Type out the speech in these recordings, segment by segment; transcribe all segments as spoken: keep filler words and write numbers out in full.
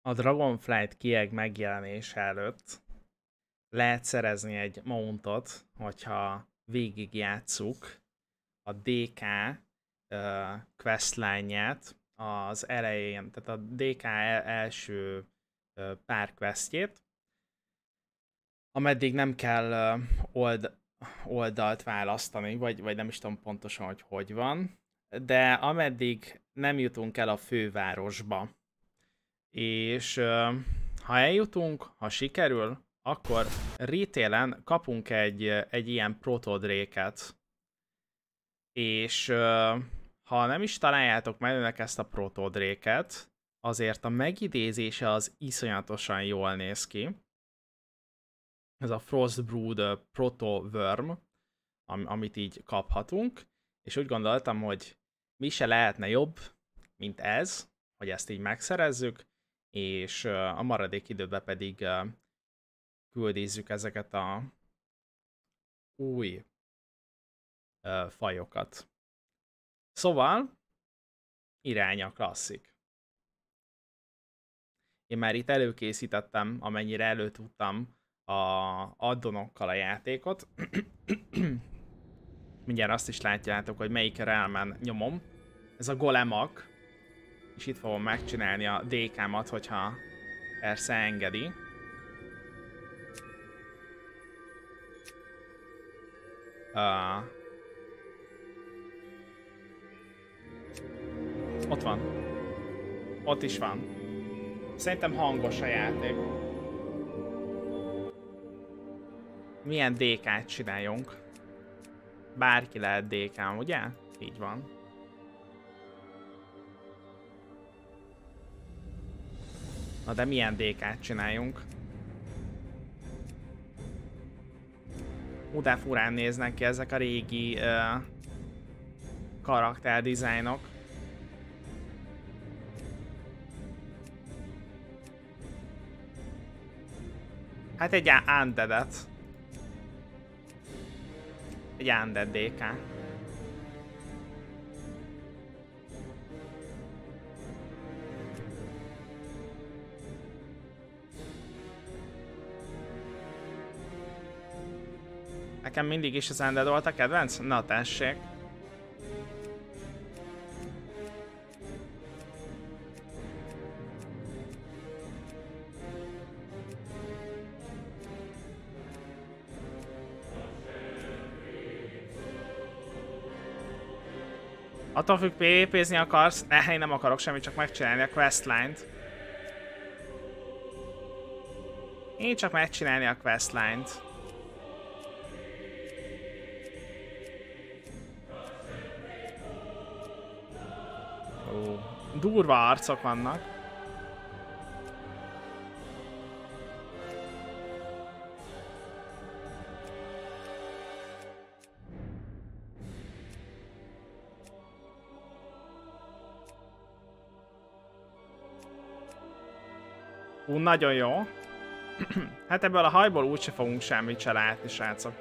A Dragonflight kieg megjelenése előtt lehet szerezni egy mountot, hogyha végigjátsszuk a dé ká uh, questline-ját az elején, tehát a dé ká el- első uh, pár questjét, ameddig nem kell uh, old, oldalt választani, vagy, vagy nem is tudom pontosan, hogy hogy van, de ameddig nem jutunk el a fővárosba, és uh, ha eljutunk, ha sikerül, akkor retailen kapunk egy, egy ilyen protodréket, és uh, ha nem is találjátok meg önnek ezt a protodréket, azért a megidézése az iszonyatosan jól néz ki. Ez a Frostbrood Proto-Worm, am- amit így kaphatunk, és úgy gondoltam, hogy mi se lehetne jobb, mint ez, hogy ezt így megszerezzük, és uh, a maradék időben pedig uh, küldízzük ezeket a új uh, fajokat. Szóval, irány a klasszik. Én már itt előkészítettem, amennyire elő tudtam a addonokkal a játékot. Mindjárt azt is látjátok, hogy melyik realmen nyomom. Ez a golemak. És itt fogom megcsinálni a dé ká-mat, hogyha persze engedi. Uh, ott van. Ott is van. Szerintem hangos a játék. Milyen dé ká-t csináljunk? Bárki lehet dé ká, ugye? Így van. Na de milyen dé ká-t csináljunk? Udá furán néznek ki ezek a régi uh, karakterdizájnok. Hát egy undeadet. Egy undead dé ká. Nekem mindig is az undead volt a kedvenc? Na tessék. Attól függ, pé vé pézni akarsz? Ne, én nem akarok semmit, csak megcsinálni a questline-t. Én csak megcsinálni a questline-t. Ó, durva arcok vannak. Ú, nagyon jó. Hát ebből a hajból úgyse fogunk semmit se látni, srácok.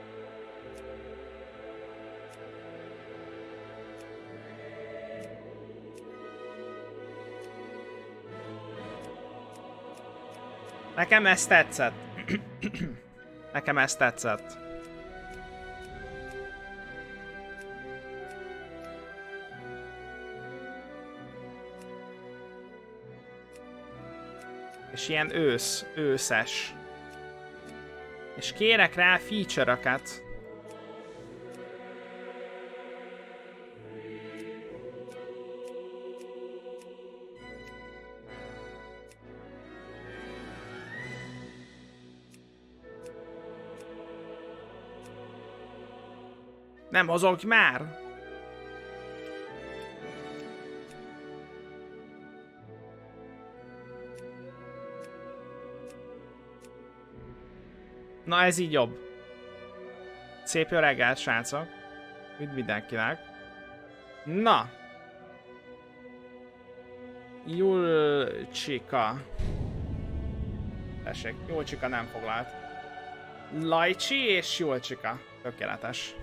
Nekem ez tetszett. Nekem ez tetszett. És ilyen ősz, őszes. És kérek rá feature-öket. Nem hozok már! Na ez így jobb. Szép jó reggelt, srácok. Üdv mindenkinek. Na. Julcsika. Tessék, Julcsika nem foglalt. Lajcsi és Julcsika. Tökéletes.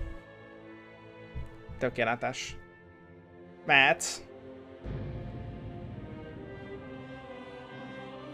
Tökéletes. Mehetsz.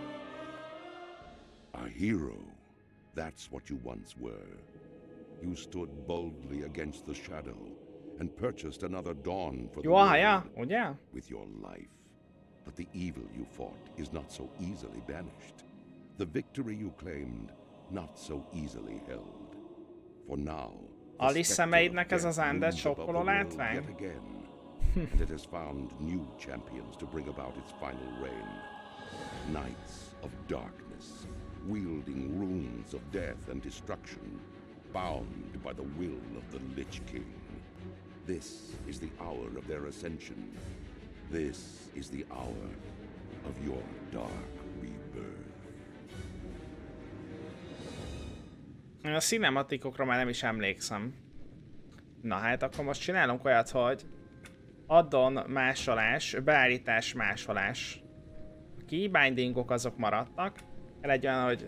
A hero. That's what you once were. You stood boldly against the shadow and purchased another dawn for the world ugye? With your life. But the evil you fought is not so easily banished. The victory you claimed, not so easily held. For now, Alice szemeidnek ez az undead sokkoló látvány? And it has found new champions to bring about its final reign. Knights of darkness, wielding runes of death and destruction, bound by the will of the Lich King. This is the hour of their ascension. This is the hour of your dark rebirth. A cinematikokra már nem is emlékszem. Na hát akkor most csinálunk olyat, hogy addon másolás, beállítás másolás. A keybindingok azok maradtak. El egy olyan, hogy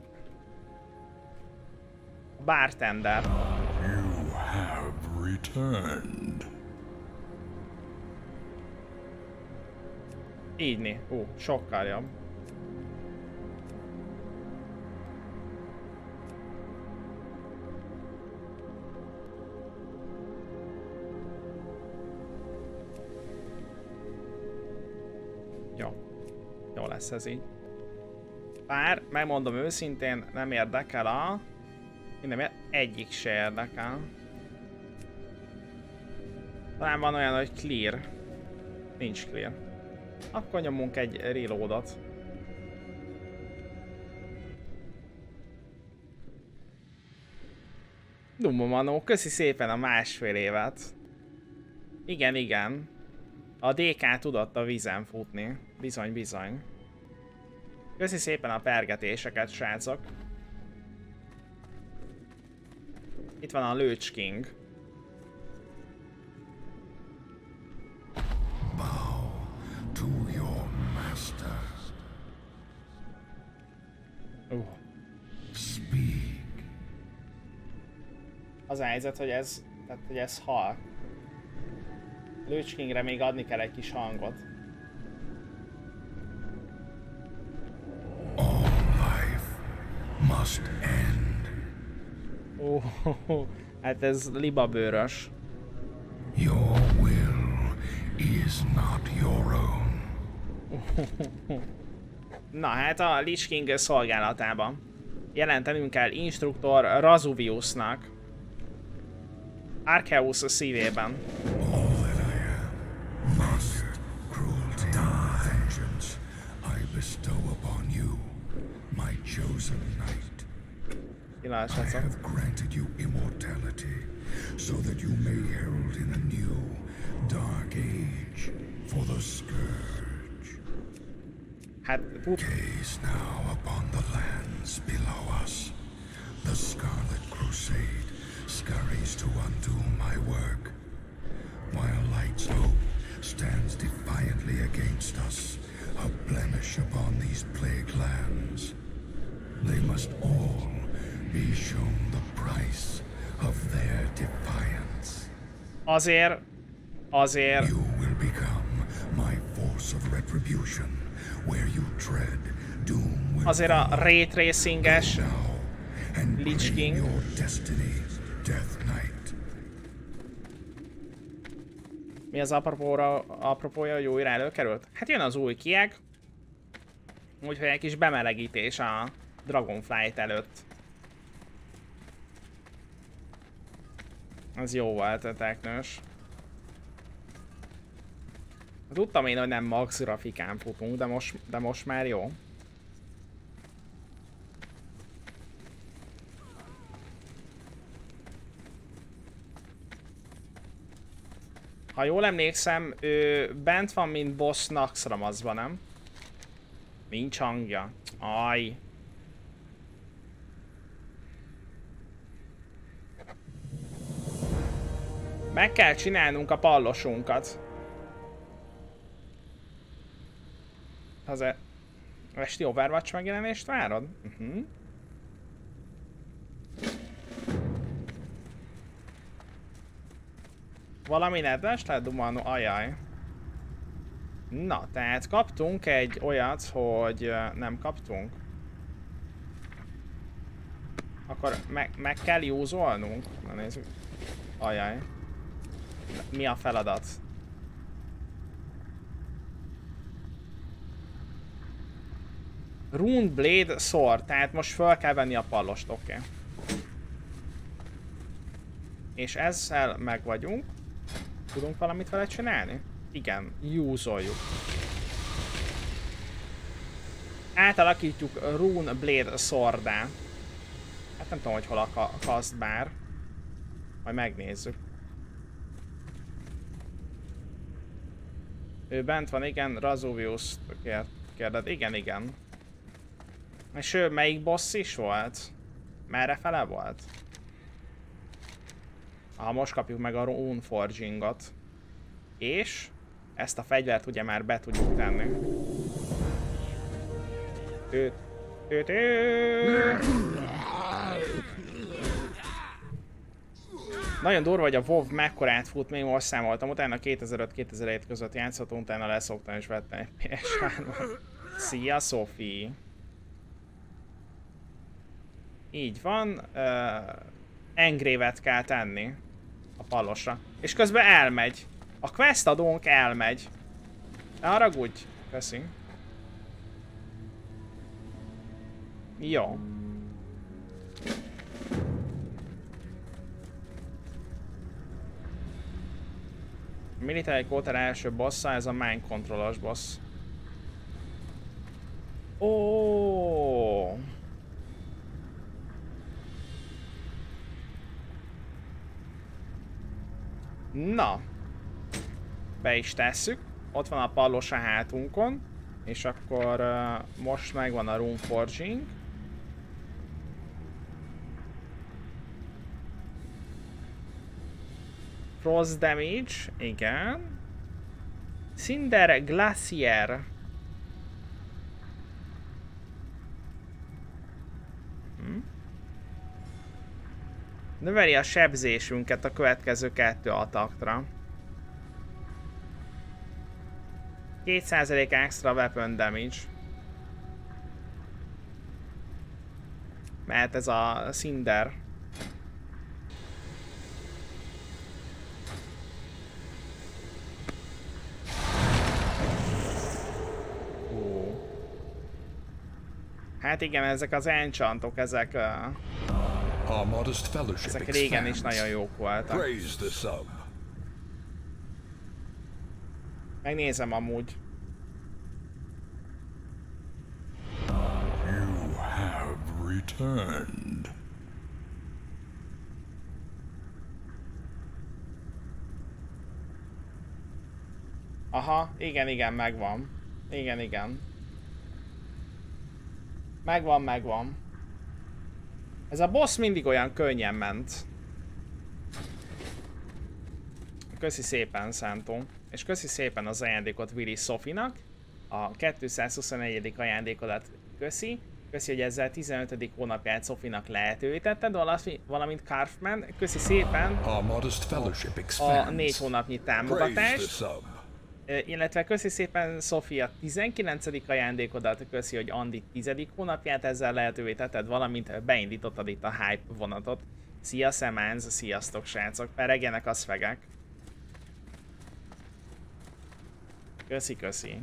bartender. You have returned. Ígyni. Ú, sokkal jobb. Jó. Jó lesz ez így. Bár, megmondom őszintén, nem érdekel a... Minden egyik se érdekel. Talán van olyan, hogy clear. Nincs clear. Akkor nyomunk egy reloadot. Dumbo Manó, köszi szépen a másfél évet. Igen, igen. A dé ká tudott a vízen futni. Bizony, bizony. Köszi szépen a pergetéseket, srácok. Itt van a Lich King. Bow to your master. Uh. Speak. Az a helyzet, hogy ez, tehát, hogy ez hal. Lich Kingre még adni kell egy kis hangot. All life must end. Oh, oh, oh. Hát ez libabőrös. Your will is not your own. Na hát a Lich King szolgálatában jelentenünk kell instruktor Razuviusnak. Arceus szívében. All that I am, must, cruelty, vengeance, I bestow upon you, my chosen knight. I have granted you immortality, so that you may herald in a new, dark age for the Scourge. Hát, gaze now upon the lands below us. The Scarlet Crusade scurries to undo my work, while Light's hope stands defiantly against us, a blemish upon these plague lands. They must all be shown the price of their defiance. Azért, azért... You will become my force of retribution, where you tread doom will azért a ray tracinges and Lich King. Your destiny, Death Knight. Mi az apropóra, apropója, hogy újra előkerült? Hát jön az új kieg. Úgyhogy egy kis bemelegítés a Dragonflight előtt. Ez jó volt a teknős. Tudtam én, hogy nem max grafikán futunk, de most, de most már jó. Ha jól emlékszem, ő bent van, mint boss Naxxramaszban, nem? Nincs hangja. Aj. Meg kell csinálnunk a pallosunkat. Az e... esti Overwatch megjelenést várod? Uh-huh. Valami nedves lehet dumálni, ajaj. Na, tehát kaptunk egy olyat, hogy nem kaptunk. Akkor meg, meg kell józolnunk? Na nézzük. Ajaj. Mi a feladat? Rune Blade Sword, tehát most fel kell venni a pallost, oké. Okay. És ezzel meg vagyunk. Tudunk valamit vele csinálni? Igen, józoljuk. Átalakítjuk Rune Blade Sword-á. Hát nem tudom, hogy hol a kaszt bár. Majd megnézzük. Ő bent van, igen, Razuvius kérded. Igen, igen. És ő melyik boss is volt? Merre fele volt? Ah, most kapjuk meg a Rune Forging-ot. És ezt a fegyvert ugye már be tudjuk tenni. Őt, őt, őt. Nagyon durva, hogy a WoW mekkorát fut, még most számoltam, utána kétezer-öt kétezer-hét között játszhatunk, utána leszoktam és vettem egy pé es hármat. Szia, Sophie! Így van, uh, engrave-et kell tenni a pallosra. És közben elmegy. A quest adónk elmegy. Ne haragudj. Köszi. Jó. A Military Quarter első bossa, ez a Mind Control-os boss. Ó. Na. Be is tesszük. Ott van a pallos a hátunkon. És akkor uh, most megvan a Rune Forging. Frost Damage, igen. Cinder Glacier. Hm. Növeli a sebzésünket a következő kettő ataktra. két százalék extra weapon damage. Mert ez a Cinder. Oh. Hát igen, ezek az enchantok, ezek... Uh, ezek régen is nagyon jók voltak. Megnézem amúgy. You have returned. Aha, igen, igen, megvan. Igen, igen. Megvan, megvan. Ez a boss mindig olyan könnyen ment. Köszi szépen, Szántó. És köszi szépen az ajándékot Willy Sophie-nak. A kétszázhuszonegyedik ajándékodat köszi. Köszi, hogy ezzel tizenötödik hónapját Sophie-nak lehetővé tetted, valamint Carfman. Köszi szépen a négy hónapnyi támogatást. Illetve köszi szépen Sophie a tizenkilencedik ajándékodat, köszi, hogy Andi tizedik hónapját ezzel lehetővé tetted, valamint beindítottad itt a hype vonatot. Szia Szemánz, sziasztok srácok, peregjenek a szvegek. Köszi, köszi.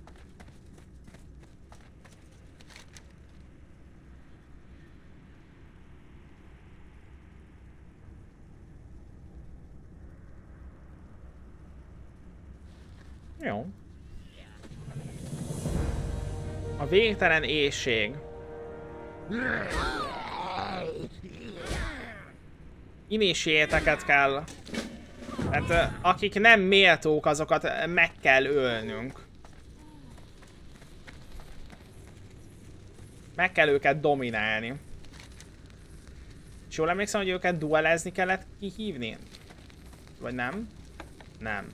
Jó. A végtelen éhség. Inisziéteket kell. Tehát akik nem méltók, azokat meg kell ölnünk. Meg kell őket dominálni. És jól emlékszem, hogy őket duelezni kellett kihívni? Vagy nem? Nem.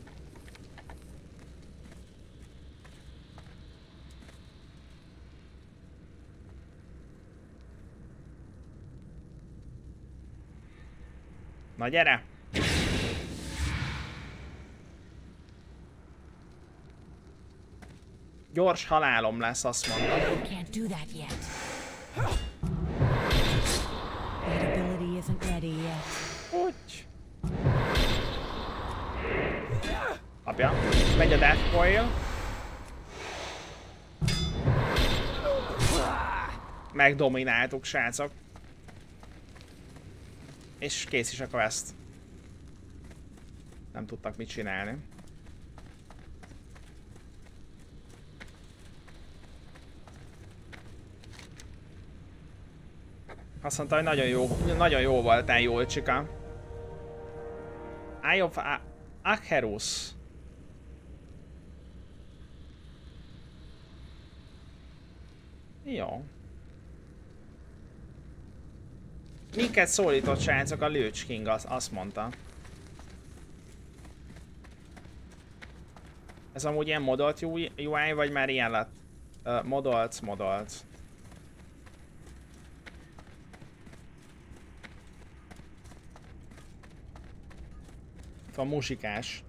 Na gyere! Gyors halálom lesz, azt mondom. Apja. Megy a Death Coil. Megdomináltuk, srácok. És kész is a quest. Nem tudtak mit csinálni. Azt mondta, hogy nagyon jó, nagyon jó voltál, Jolcsika. Eye of Acherus. Jó. Minket szólított, srácok, a Lich King, az, azt mondta. Ez amúgy ilyen modolt U I, vagy már ilyen lett? Uh, modolt, modolt. Itt van muzsikás.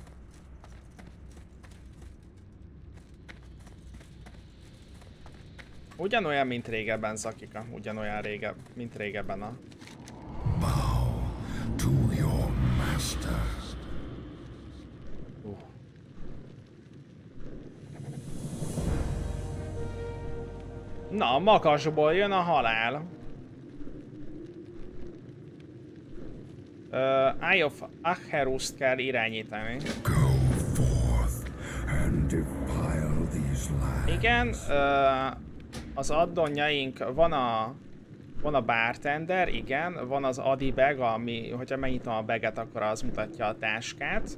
Ugyanolyan, mint régebben, Zakika. Ugyanolyan régebb, mint régebben a... Bow to your master. Uh. Na, a makasból jön a halál. Uh, Eye of Acherust kell irányítani. Go forth and defile these lands. Igen, uh, az addonjaink, van a, van a bartender, igen, van az Adi bag, ami, hogyha megnyitom a baget, akkor az mutatja a táskát.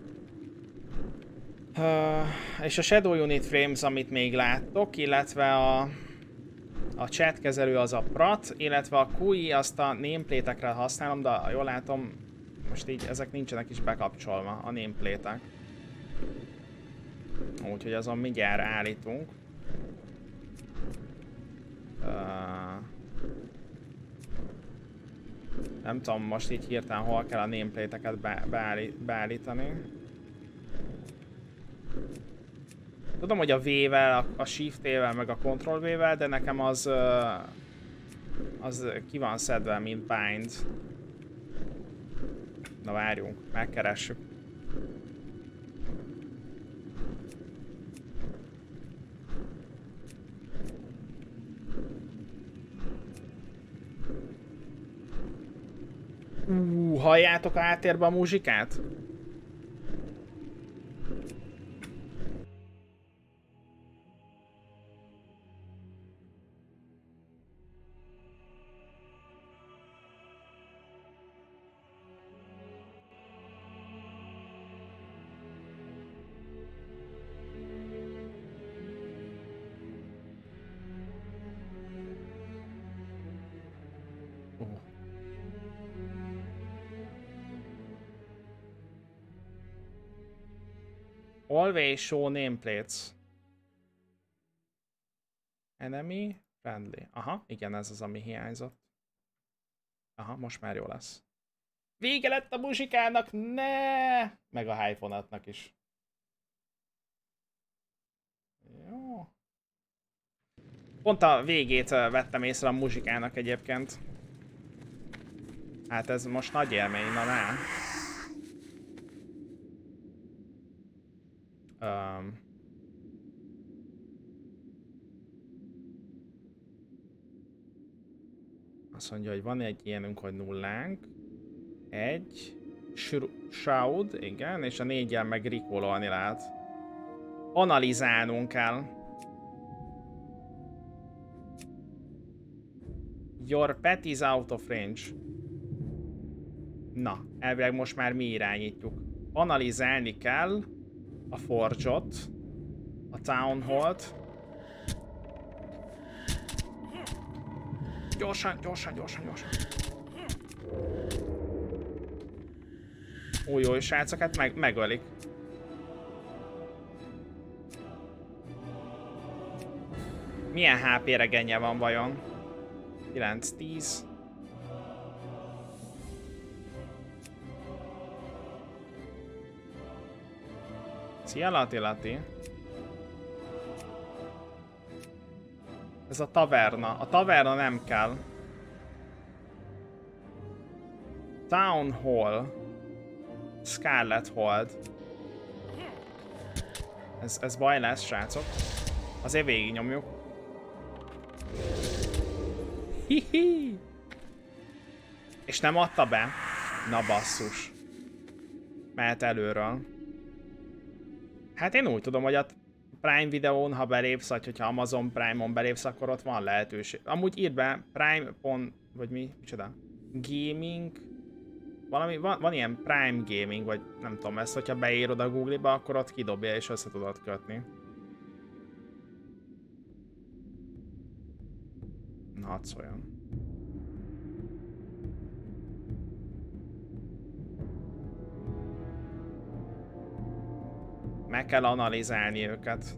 Uh, és a Shadow Unit Frames, amit még láttok, illetve a, a chat kezelő az a Prat, illetve a Q I, azt a nameplate-ekre használom, de jól látom, most így ezek nincsenek is bekapcsolva, a nameplate-ek. Úgyhogy azon mindjárt állítunk. Uh, nem tudom most így hirtelen hol kell a nameplate-eket be, beállí, beállítani. Tudom, hogy a V-vel, a, a Shift-vel, meg a Control V-vel, de nekem az, uh, az ki van szedve, mint bind. Na várjunk, megkeressük. Uh, halljátok áttérbe a muzsikát? Always show nameplates. Enemy, friendly. Aha, igen, ez az, ami hiányzott. Aha, most már jó lesz. Vége lett a muzsikának, ne! Meg a hyphonatnak is. Jó. Pont a végét vettem észre a muzsikának egyébként. Hát ez most nagy élmény, na ne. Um. Azt mondja, hogy van egy ilyenünk, hogy nullánk. Egy. Shroud, igen, és a négyen meg rikololni lehet. Analizálnunk kell. Your pet is out of range. Na, elvileg most már mi irányítjuk. Analizálni kell a Forge-ot, a Town Hall-t. Gyorsan, gyorsan, gyorsan, gyorsan. Új, jó, srácok, hát meg, megölik. Milyen há pé regenje van vajon? kilenc tíz. Szia, Lati Lati. Ez a taverna. A taverna nem kell. Town Hall. Scarlet Hold. Ez, ez baj lesz, srácok. Azért végig nyomjuk. Hihi. És nem adta be? Na basszus. Mehet előről. Hát én úgy tudom, hogy a Prime videón, ha belépsz, vagy hogyha Amazon Prime-on belépsz, akkor ott van lehetőség. Amúgy írd be Prime pont, vagy mi? Micsoda? Gaming? Valami, van, van ilyen Prime Gaming, vagy nem tudom, ezt, hogyha beírod a Google-ba, akkor ott kidobja és össze tudod kötni. Na, hadd szóljon. Meg kell analizálni őket.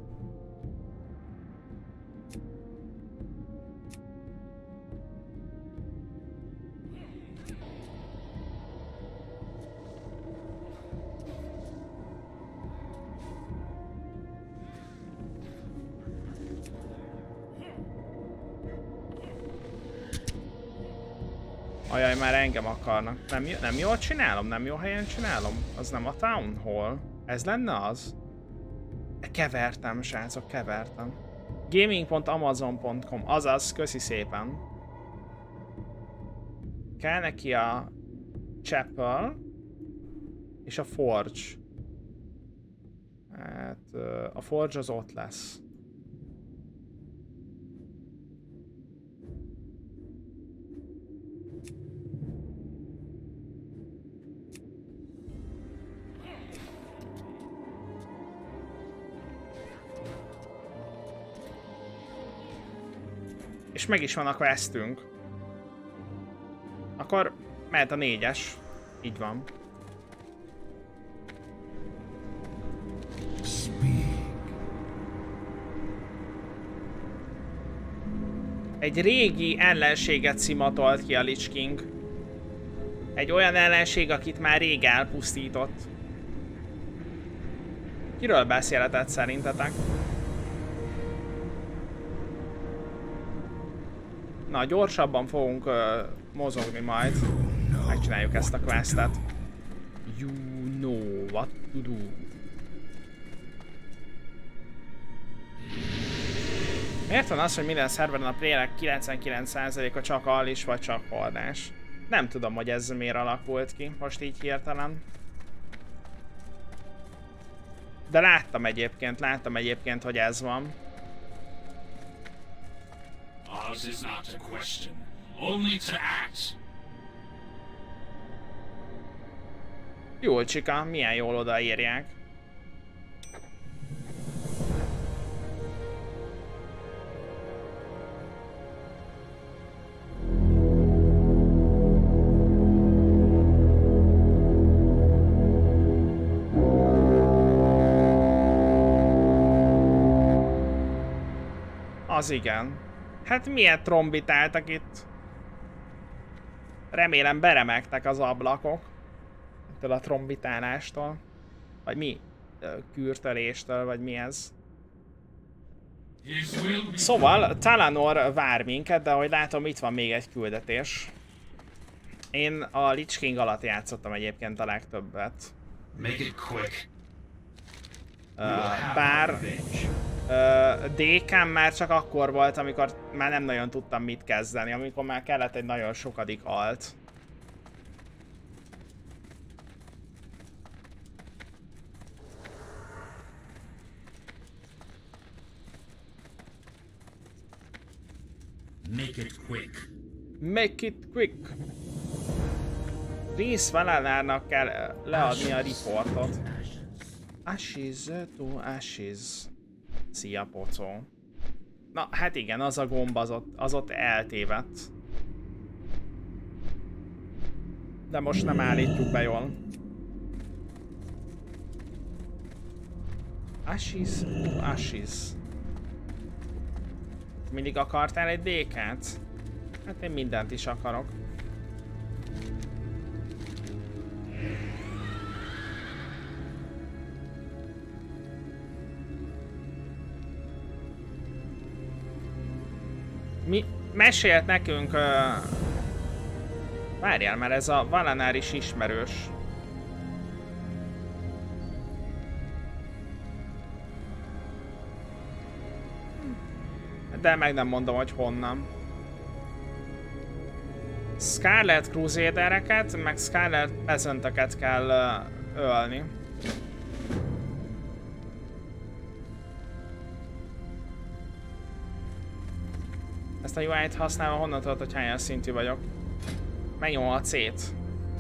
Ajaj, már engem akarnak. Nem, nem jól csinálom? Nem jó helyen csinálom? Az nem a Town Hall? Ez lenne az? Kevertem, srácok, kevertem. gaming pont amazon pont com, azaz, köszi szépen. Kell neki a Chapel és a Forge. Hát a Forge az ott lesz. És meg is van a questünk. Akkor mehet a négyes. Így van. Egy régi ellenséget szimatolt ki a Lich King. Egy olyan ellenség, akit már rég elpusztított. Kiről beszélhetett szerintetek? Na, gyorsabban fogunk uh, mozogni majd. Megcsináljuk ezt a questet. You know what to do. Miért van az, hogy minden szerveren a playerek kilencvenkilenc százaléka csak allis vagy csak hordás? Nem tudom, hogy ez miért alakult ki, most így hirtelen. De láttam egyébként, láttam egyébként, hogy ez van. Ours is not a question, only to act. Jól, csika, milyen jól odaírják. Az igen. Hát miért trombitáltak itt? Remélem beremegtek az ablakok. Ettől a trombitálástól. Vagy mi? Kürtöléstől, vagy mi ez? Szóval Talanor vár minket, de ahogy látom, itt van még egy küldetés. Én a Lich King alatt játszottam egyébként a legtöbbet. Make it quick. Uh, bár uh, dé kám már csak akkor volt, amikor már nem nagyon tudtam mit kezdeni, amikor már kellett egy nagyon sokadik alt. Make it quick. Make it quick. Rész Valanárnak kell leadni a riportot. Ashes to ashes. Szia, pocó. Na, hát igen, az a gomb az ott, az ott eltévedt. De most nem állítjuk be jól. Ashes to ashes. Mindig akartál egy dé kát? Hát én mindent is akarok. Mi mesélt nekünk... Uh... Várjál, mert ez a Valanár is ismerős. De meg nem mondom, hogy honnan. Scarlet Crusadereket, meg Scarlet Peasanteket kell uh, ölni. Ezt a u i-t használva honnan tudod, hogy hányan szintű vagyok? Megnyomom a C-t.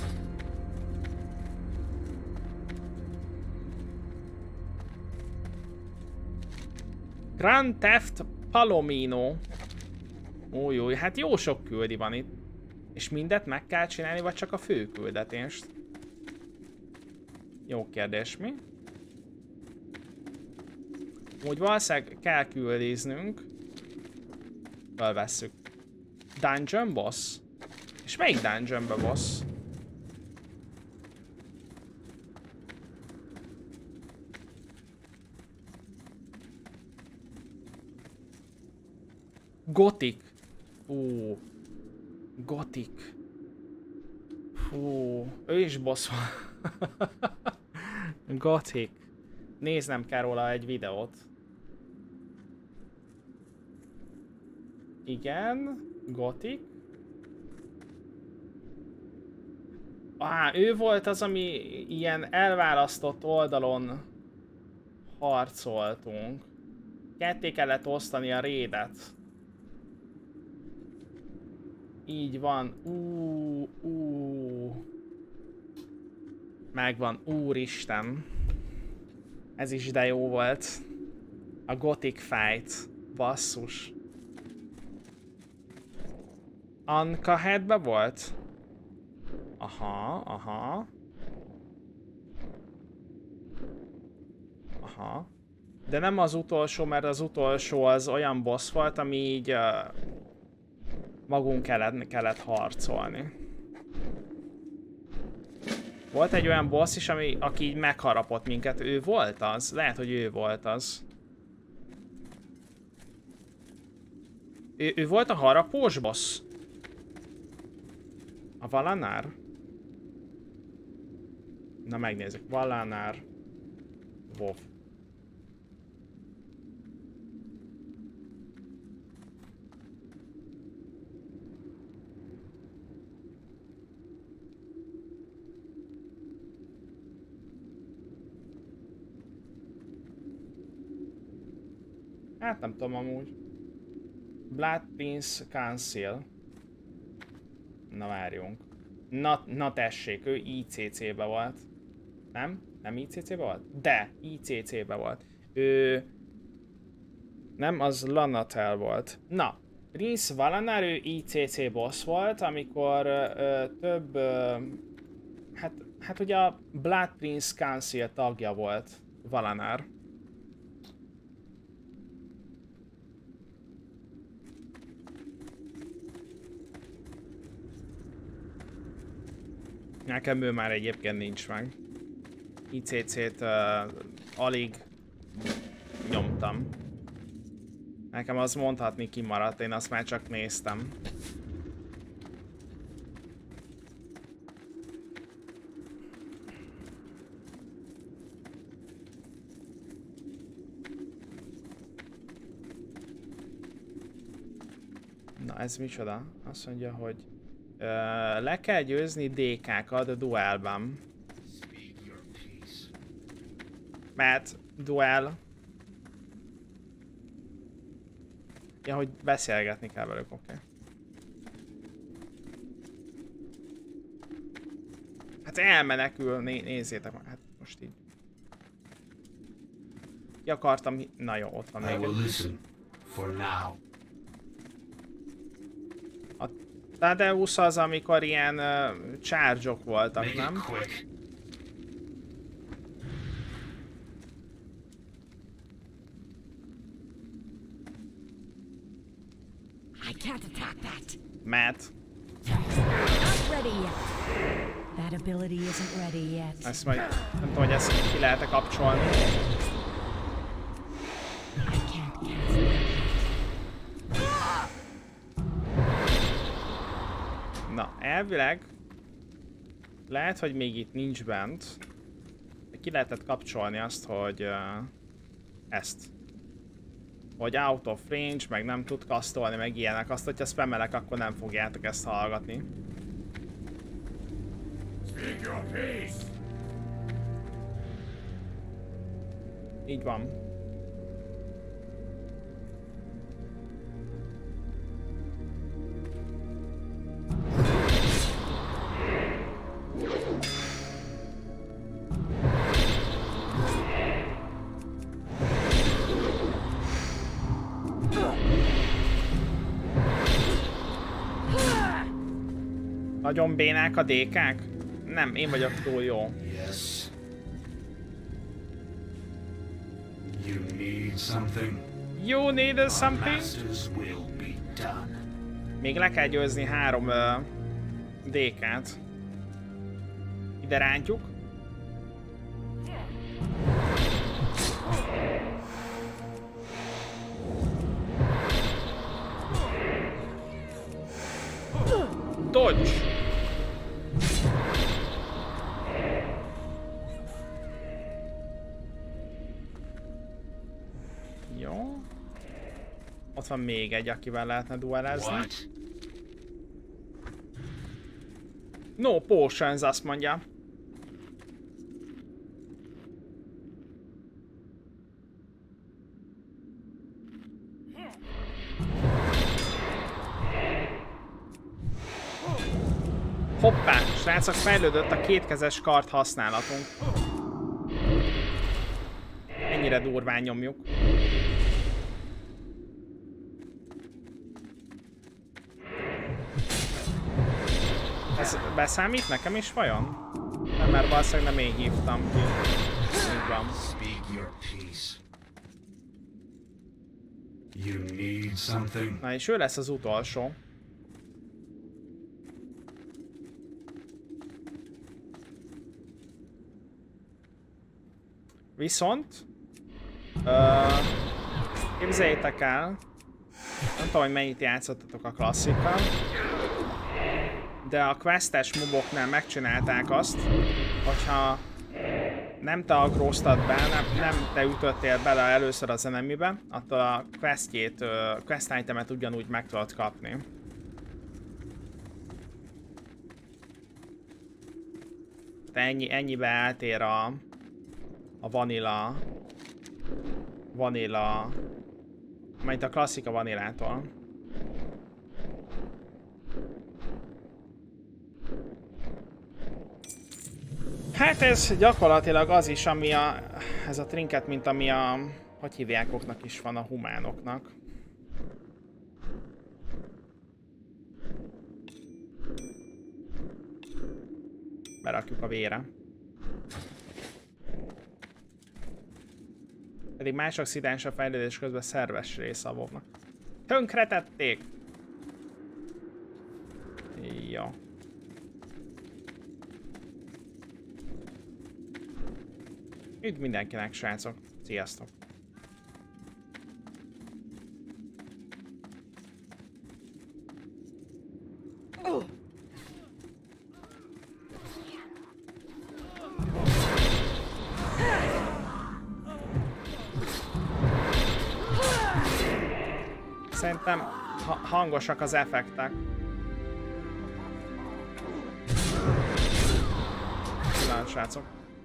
Grand Theft Palomino. Új, új, hát jó sok küldi van itt. És mindet meg kell csinálni, vagy csak a fő küldetést? Jó kérdés, mi? Úgy valószínűleg kell küldiznünk. Felvesszük. Dungeon boss? És melyik dungeonbe boss? Gothic. Ó. Gothic. Fú, ő is boss van. Gothic. Néznem kell róla egy videót. Igen, Gothic. Á, ő volt az, ami ilyen elválasztott oldalon harcoltunk. Ketté kellett osztani a raidet. Így van. Ú, ú. Megvan. Úristen. Ez is de jó volt. A Gothic fight. Basszus. Anka headbe volt? Aha, aha. Aha. De nem az utolsó, mert az utolsó az olyan boss volt, ami így uh, magunk kellett, kellett harcolni. Volt egy olyan boss is, ami, aki így megharapott minket. Ő volt az? Lehet, hogy ő volt az. Ő, ő volt a harapós boss? A Valanár? Na megnézzük. Valanár. WoW. Hát nem tudom amúgy. Blood Prince Council. Na várjunk. Na, na tessék, ő I C C-be volt. Nem? Nem I C C-be volt? De, I C C-be volt. Ő... Nem, az Lanatel volt. Na, Prince Valanar, ő I C C boss volt, amikor ö, több... Ö, hát, hát ugye a Blood Prince Council tagja volt Valanar. Nekem ő már egyébként nincs meg. I C C-t uh, alig nyomtam. Nekem az mondhatni kimaradt, én azt már csak néztem. Na ez micsoda? Azt mondja, hogy uh, le kell győzni dé ká-kat a duelben. Mert duel... Ja, hogy beszélgetni kell velük, oké. Okay. Hát elmenekül, né nézzétek meg, hát most így. Ki akartam... Na jó, ott van még egy. A Thaddeus az, amikor ilyen uh, charge-ok voltak, nem? Matt. Ezt majd nem tudom, hogy ezt ki lehet-e kapcsolni. Na, elvileg lehet, hogy még itt nincs bent. De ki lehetett kapcsolni azt, hogy uh, ezt. hogy out of range, meg nem tud kasztolni, meg ilyenek. Azt, hogyha spammelek, akkor nem fogjátok ezt hallgatni. Így van. Nagyon bénák a dékák? Nem, én vagyok túl jó. Yes. You need something. You need something? Masters will be done. Még le kell győzni három uh, dékát. Ide rántjuk. Dodge! Jó. Ott van még egy, akivel lehetne duellezni. No potions, azt mondja. Hoppá! Srácok, fejlődött a kétkezes kard használatunk. Ennyire durván nyomjuk. Ez beszámít nekem is vajon? Nem, mert valószínűleg nem én hívtam ki. Így van. Na és ő lesz az utolsó. Viszont uh, képzeljétek el, nem tudom, hogy mennyit játszottatok a klasszikkal, de a questes moboknál megcsinálták azt, hogyha nem te agróztad be, nem, nem te ütöttél bele először az enemibe, attól a questjét, uh, quest itemet ugyanúgy meg tudod kapni. De ennyi, ennyibe eltér a a vanilla, vanilla, majd a klasszika vanillától. Hát ez gyakorlatilag az is, ami a, ez a trinket, mint ami a, hogy hívják, oknak is van, a humánoknak. Berakjuk a vére. Pedig más accidens a fejlődés közben szerves része a WoW-nak. Tönkretették! Jó. Üdv mindenkinek, srácok! Sziasztok! Szerintem ha hangosak az effektek. Pillanat, srácok.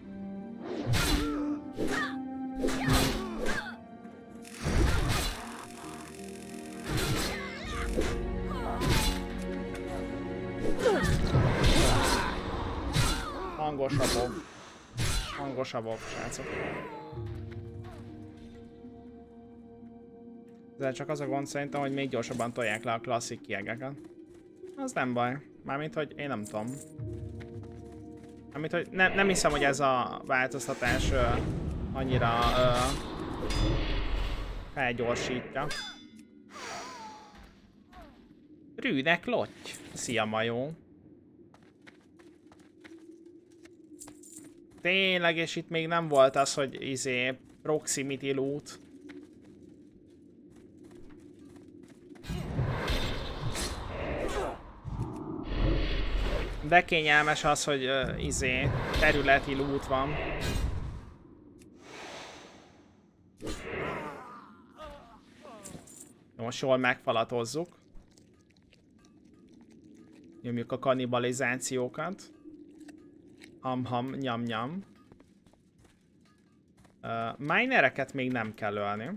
Hangosabb. Hangosabb, srácok. De csak az a gond szerintem, hogy még gyorsabban tolják le a klasszik kiegeket. Az nem baj. Mármint, hogy én nem tudom. Mármint, hogy ne, nem hiszem, hogy ez a változtatás ö, annyira ö, felgyorsítja. Rűnek lotty. Szia, majó. Tényleg, és itt még nem volt az, hogy izé proximity loot. De kényelmes az, hogy uh, izé, területi loot van. Most jól megfalatozzuk. Nyomjuk a kannibalizációkat. Ham-ham, nyam-nyam. Uh, minereket még nem kell ölni.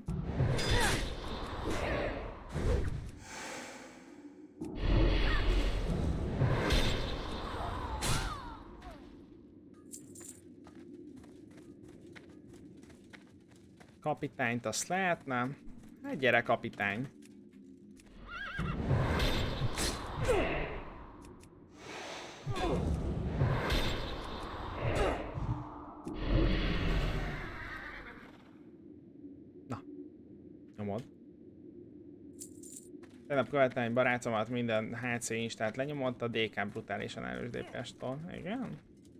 Kapitányt azt lehetne. Hát gyere, kapitány. Na. Nyomod. Tegnap követelni barátomat minden há cé instát lenyomott a dé ká brutálisan erős dé pé es-tól. Igen?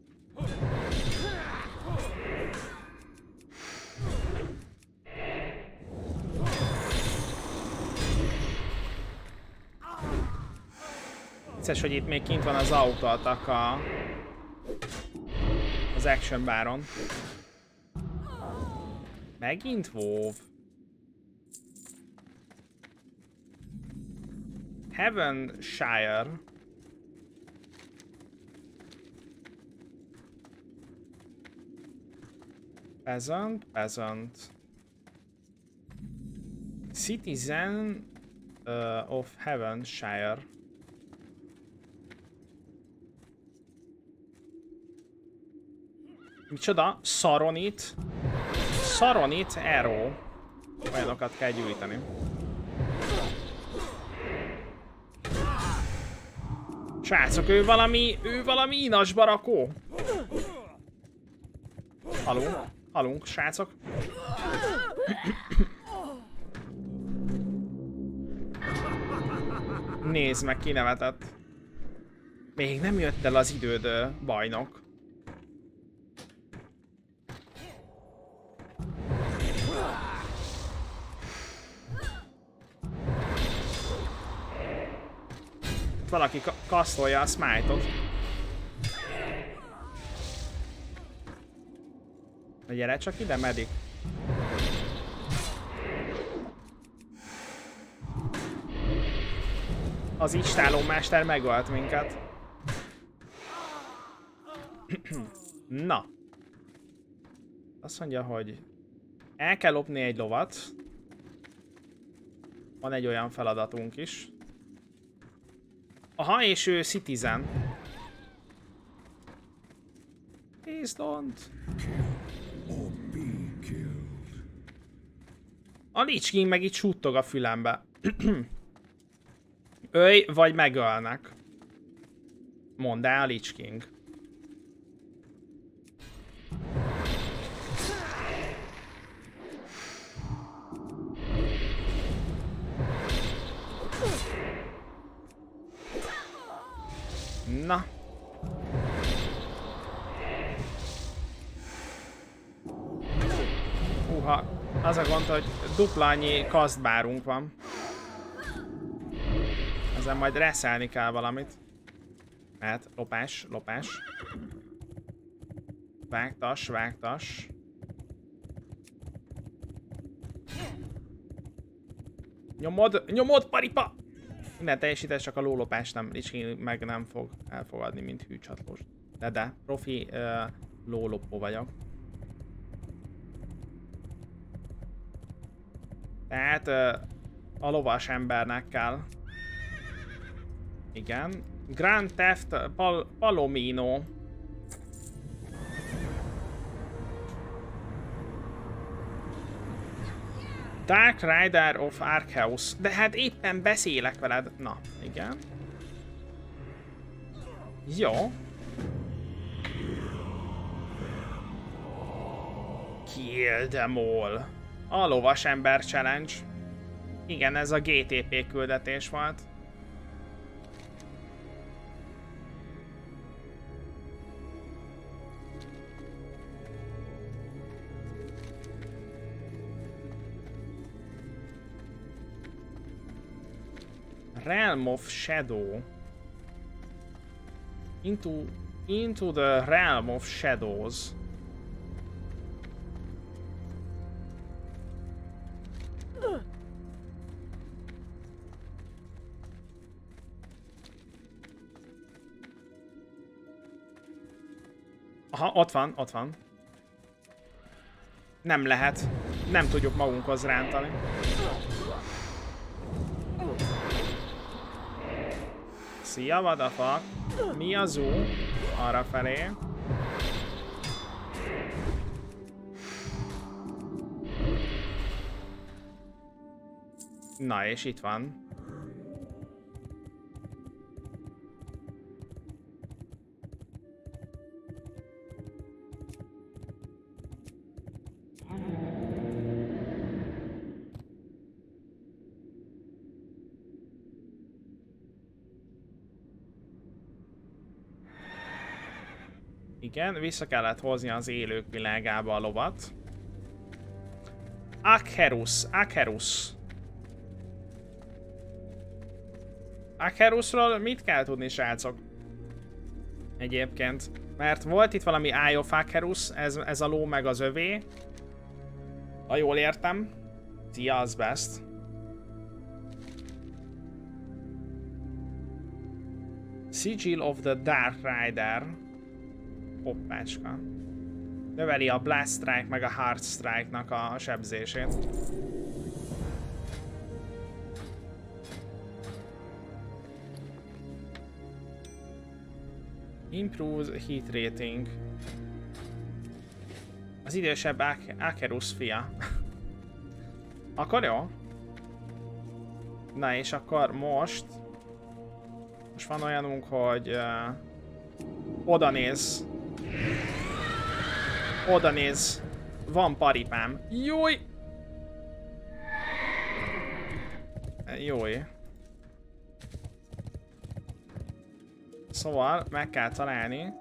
Vicces, hogy itt még kint van az autótak a... az action baron. Megint WoW. Heavenshire. Peasant, peasant. Citizen uh, of Heavenshire. Micsoda? Saronit? Saronit Arrow. Olyanokat kell gyűjteni. Srácok, ő valami, ő valami inas barakó. Halunk, halunk, srácok. Nézd meg, ki nevetett. Még nem jött el az időd, bajnok. Valaki ka kasztolja a smite-ot. Na gyere csak ide, medik. Az istálómester megölt minket. Na. Azt mondja, hogy el kell lopni egy lovat. Van egy olyan feladatunk is. Aha, és ő Citizen. Please don't. A Lich King meg itt suttog a fülembe. Ölj, vagy megölnek. Mondd el, a Lich King. Na. Húha, az a gond, hogy dupla annyi kasztbárunk van. Ezen majd reszelni kell valamit. Hát, lopás, lopás. Vágtas, vágtas. Nyomod, nyomod, paripa! Minden teljesítés, csak a lólopás nem, Lich meg nem fog elfogadni, mint hűcsatlós. De de, profi uh, lólopó vagyok. Tehát uh, a lovas embernek kell. Igen. Grand Theft Pal Palomino. Dark Rider of Arkhouse. De hát éppen beszélek veled. Na, igen. Jó. Kill them all. A lovas ember challenge. Igen, ez a gé té pé küldetés volt. Realm of Shadow. Into into the Realm of Shadows. Aha, ott van, ott van. Nem lehet. Nem tudjuk magunkhoz rántani. Szia, what the fuck? Mi az ú? Arra felé. Na, és itt van. Igen, vissza kellett hozni az élők világába a lovat. Acherus, Acherus. Acherusról mit kell tudni, srácok? Egyébként. Mert volt itt valami Eye of Acherus, ez, ez a ló meg az övé. Ha jól értem. Szia, az best. Sigil of the Dark Rider. Hoppácska. Növeli a Blast Strike meg a Heart Strike-nak a sebzését. Improves Heat Rating. Az idősebb Acherus fia. Akkor jó? Na és akkor most... Most van olyanunk, hogy... Uh, oda néz. Oda néz. Van paripám. Júj! Júj. Szóval meg kell találni.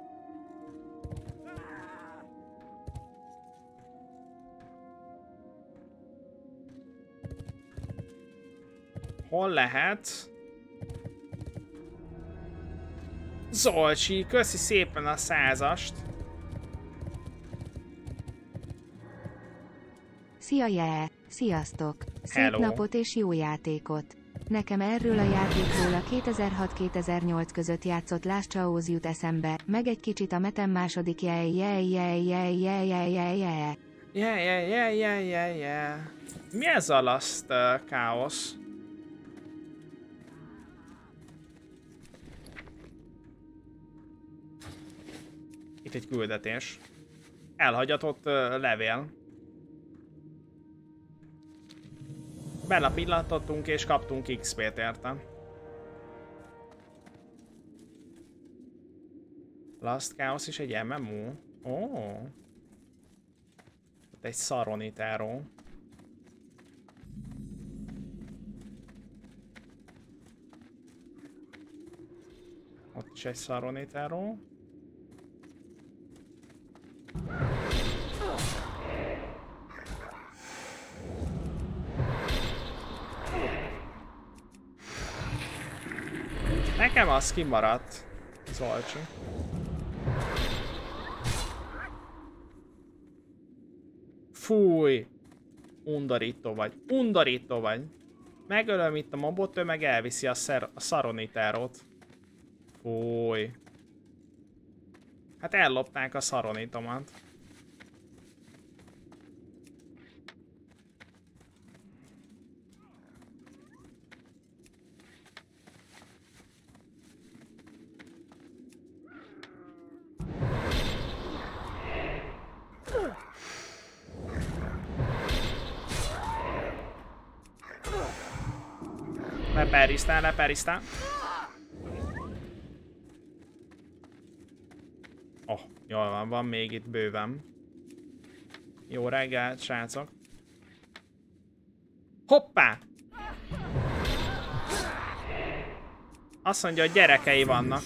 Hol lehet? Zolcsi, köszi szépen a százast. Szia, je! Sziasztok! Szép Hello. napot és jó játékot! Nekem erről a játékról a kétezer-hat kétezer-nyolc között játszott Last Chaos jut eszembe, meg egy kicsit a Metem második je je je je je je je je. Yeah, yeah, yeah, yeah, yeah, yeah. Mi ez a Last uh, Chaos? Itt egy küldetés. Elhagyatott uh, levél. Belapillantottunk és kaptunk iksz pét érte. Last Chaos is egy em em o? Ó. Oh. Egy szaronitáró. Ott is egy szaronitáró. Nekem az kimaradt, Zolcsi. Fúj! Undorító vagy. Undorító vagy. Megölöm itt a mobot, ő meg elviszi a, a szaronitárót. Fúj. Hát ellopták a szaronítomat. Leperiztál, leperiztál. Oh, jól van, van még itt bőven. Jó reggelt, srácok. Hoppá! Azt mondja, hogy gyerekei vannak.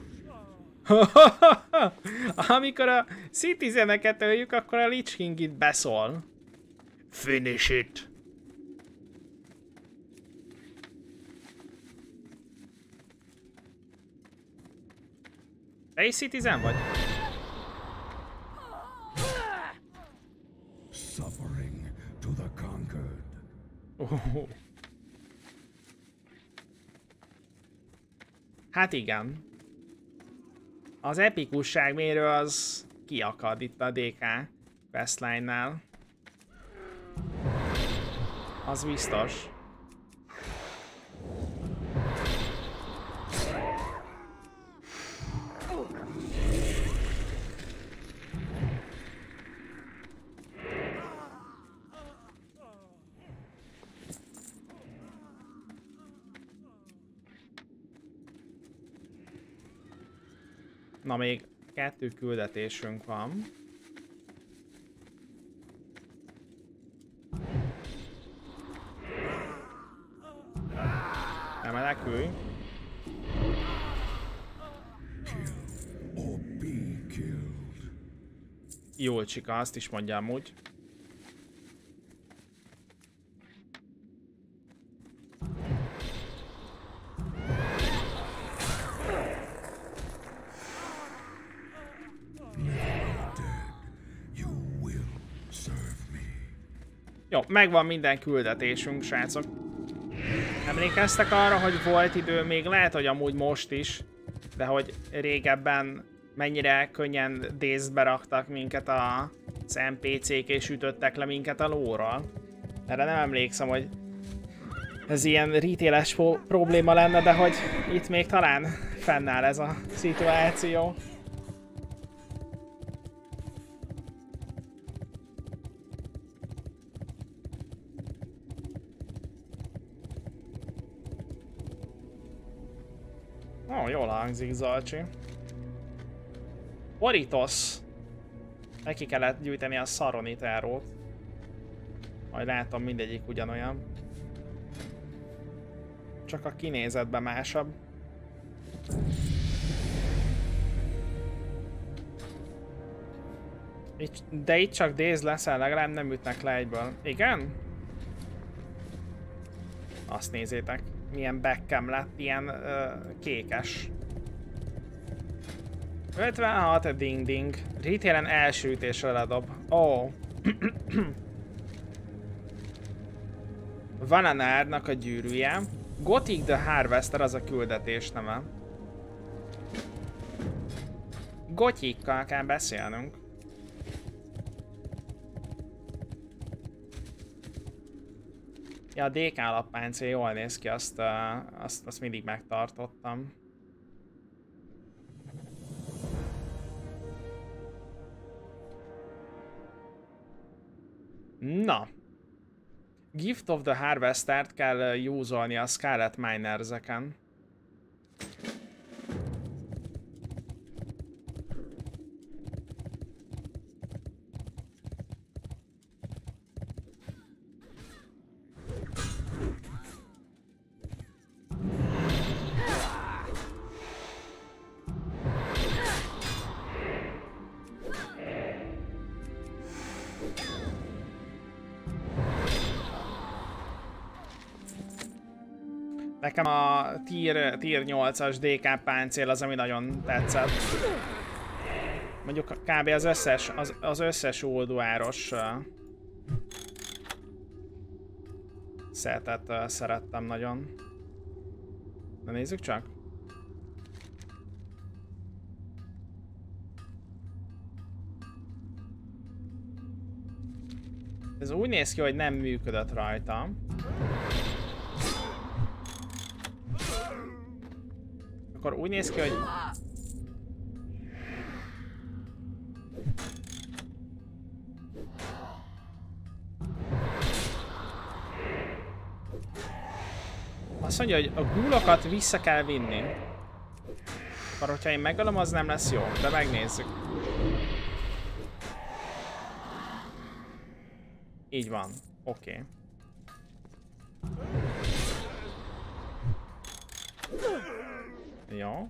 Amikor a Citizeneket öljük, akkor a Lich King itt beszól. Finish it! Te is Citizen vagy? Suffering to the conquered. Oh. Hát igen. Az epikusság mérő az kiakad itt a dé ká questline-nál. Az biztos. Na, még kettő küldetésünk van. Nem menekülj. Jól csika, azt is mondja amúgy. Jó, megvan minden küldetésünk, srácok. Emlékeztek arra, hogy volt idő, még lehet, hogy amúgy most is, de hogy régebben mennyire könnyen dészbe raktak minket az en pé cék és ütöttek le minket a lóról. Erre nem emlékszem, hogy ez ilyen retail-es probléma lenne, de hogy itt még talán fennáll ez a szituáció. Ó, jól hangzik, Zalcsi. Oritos. Neki kellett gyűjteni a Szaroniterót. Majd látom, mindegyik ugyanolyan. Csak a kinézetben másabb. Itt, de itt csak Daze leszel, legalább nem ütnek le egyből. Igen? Azt nézzétek. Milyen Beckham lett, ilyen uh, kékes. ötvenhat ding ding. Retailen első ütésre ledob. Ó. Oh. Vananárnak a gyűrűje. Gothic the Harvester az a küldetés neve. Gothic-kal kell beszélnünk. Ja, a dé ká alappáncél jól néz ki, azt, uh, azt, azt mindig megtartottam. Na. Gift of the Harvester-t kell józolni a Scarlet Miners-eken. Nekem a tier, tier nyolcas dé ká páncél az, ami nagyon tetszett. Mondjuk kb. az összes, az, az összes olduáros uh, szetet uh, szerettem nagyon. Na nézzük csak. Ez úgy néz ki, hogy nem működött rajta. Akkor úgy néz ki, hogy... Azt mondja, hogy a gúlokat vissza kell vinni. Akkor, hogyha én megölöm, az nem lesz jó, de megnézzük. Így van. Oké. Okay. Jó.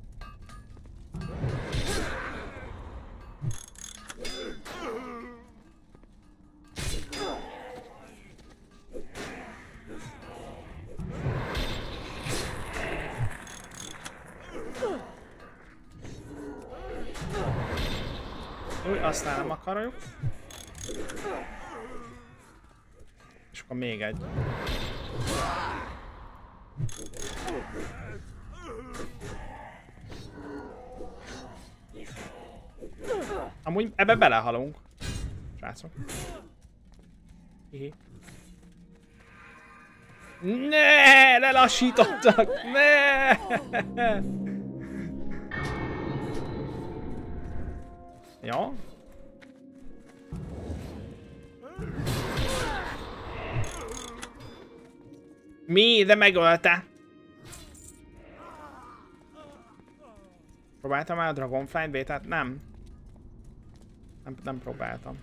Új, aztán nem akarjuk. És akkor még egy. Amúgy ebbe belehalunk. Srácok. Hihi. Ne, lelassítottak! Ne! Jó. Mi? De megölte! Próbáltam el a Dragonflight bétát? Nem. Nem, nem próbáltam.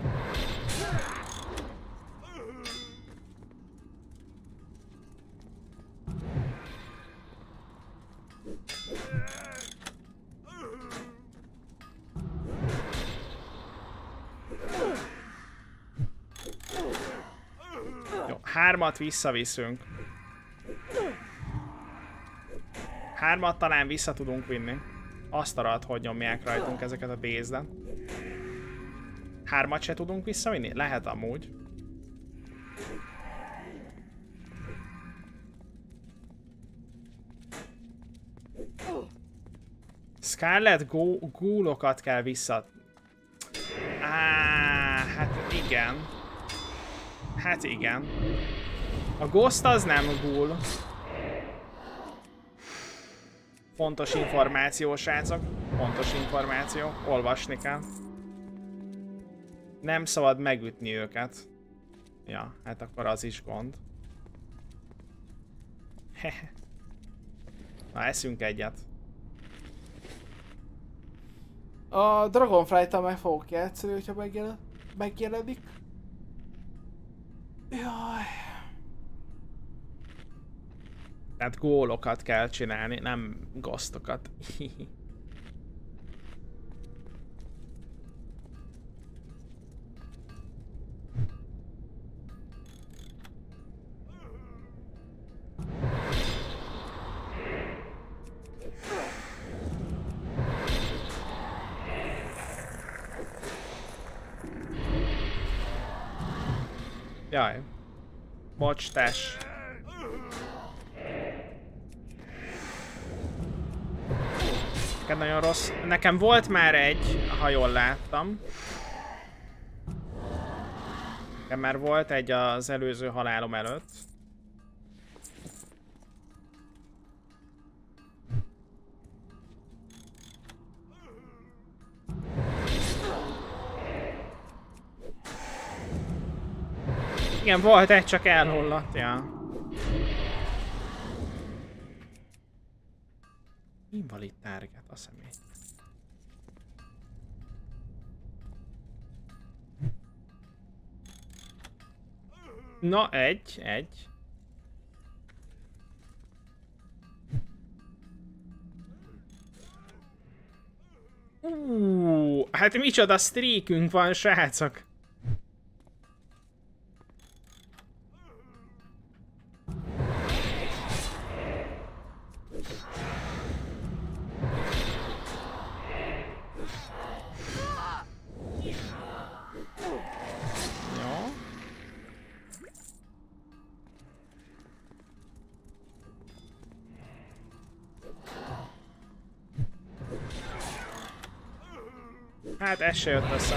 Jó, hármat visszaviszünk. Hármat talán vissza tudunk vinni. Azt arad, hogy nyomják rajtunk ezeket a bézden. Hármat se tudunk visszavinni? Lehet amúgy. Scarlet ghoul-okat kell vissza... Á, hát igen. Hát igen. A Ghost az nem ghoul. Fontos információ, srácok. Fontos információ. Olvasni kell. Nem szabad megütni őket. Ja, hát akkor az is gond. Hehe. Na, eszünk egyet. A Dragonflight-tal meg fogok játszani, hogyha megjelen megjelenik. Jaj. Tehát gólokat kell csinálni, nem ghostokat. Jaj. Bocs, tess. Neked nagyon rossz. Nekem volt már egy, ha jól láttam. Nekem már volt egy az előző halálom előtt. Igen, volt egy, csak elhullott, ja. Invalid target, a személy. Na, egy, egy. Uuuuh, hát micsoda streakünk van, srácok. Hát ez se jött össze.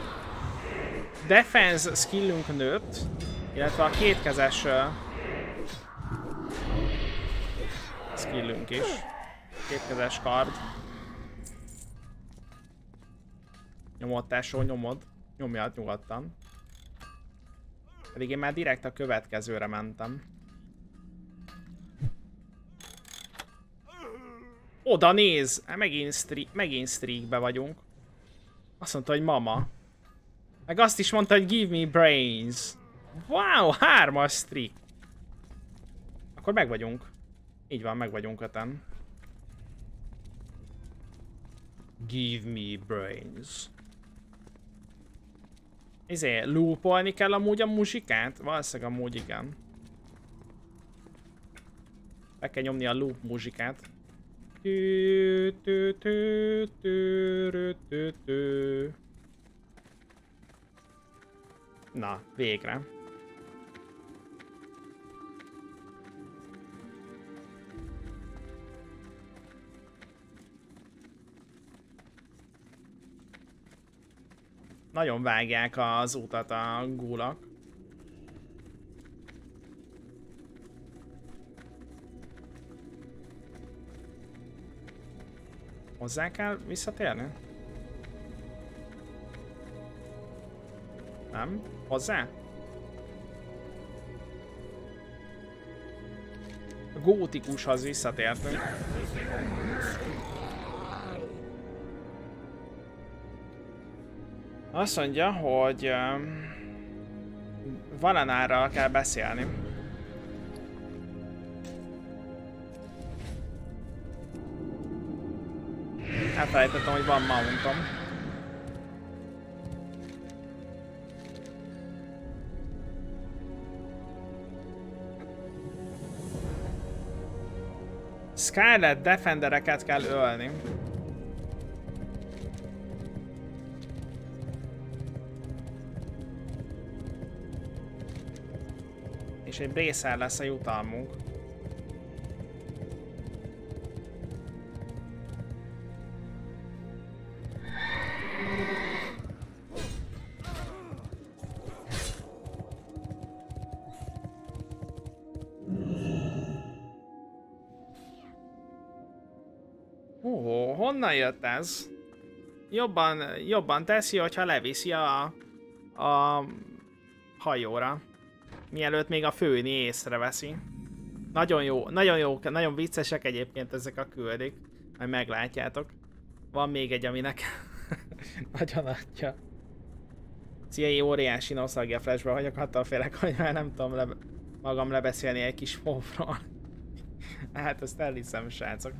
Defense skillünk nőtt, illetve a kétkezes uh, skillünk is. Kétkezes kard. Nyomod, tesó, nyomod. Nyomjad nyugodtan. Pedig én már direkt a következőre mentem. Oda néz! Megint, streak, megint streakbe vagyunk. Azt mondta, hogy mama. Meg azt is mondta, hogy give me brains. Wow, hármas streak. Akkor meg vagyunk. Így van, meg vagyunk öten. Give me brains. Izé, loopolni kell amúgy a muzsikát? Valószínűleg amúgy igen. Be kell nyomni a loop muzsikát. Tű, tű, tű, tű, tű, tű. Na, végre. nagyon vágják az utat a gúlak. Hozzá kell visszatérni? Nem? Hozzá? A gótikushoz visszatértünk. Azt mondja, hogy um, Valenárral kell beszélni. Elfelejtettem, hogy van mountom. Scarlet Defendereket kell ölni. És egy bracer lesz a jutalmunk. Ó, honnan jött ez? Jobban, jobban teszi, hogyha leviszi a, a hajóra. Mielőtt még a főni észreveszi. Nagyon jó, nagyon jó, nagyon viccesek egyébként ezek a küldik. Majd meglátjátok. Van még egy, aminek nagyon adja. Szia, óriási nosztalgia flashbe vagyok, attól félek, hogy már nem tudom le magam lebeszélni egy kis fófról. Hát ezt elhiszem, srácok.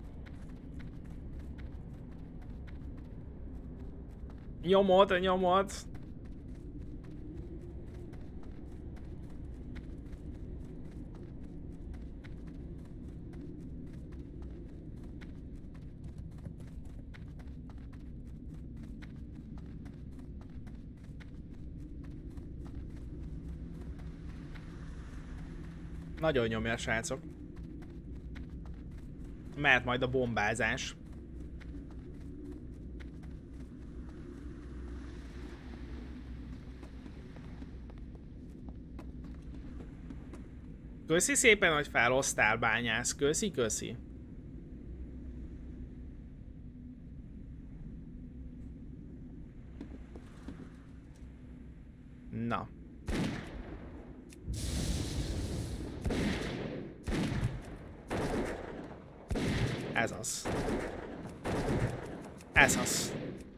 Nyomod, nyomod. Nagyon nyomja a srácok. Mehet majd a bombázás. Köszi szépen, hogy felhoztál, bányász. Köszi, köszi. Na. Ez az. Ez az.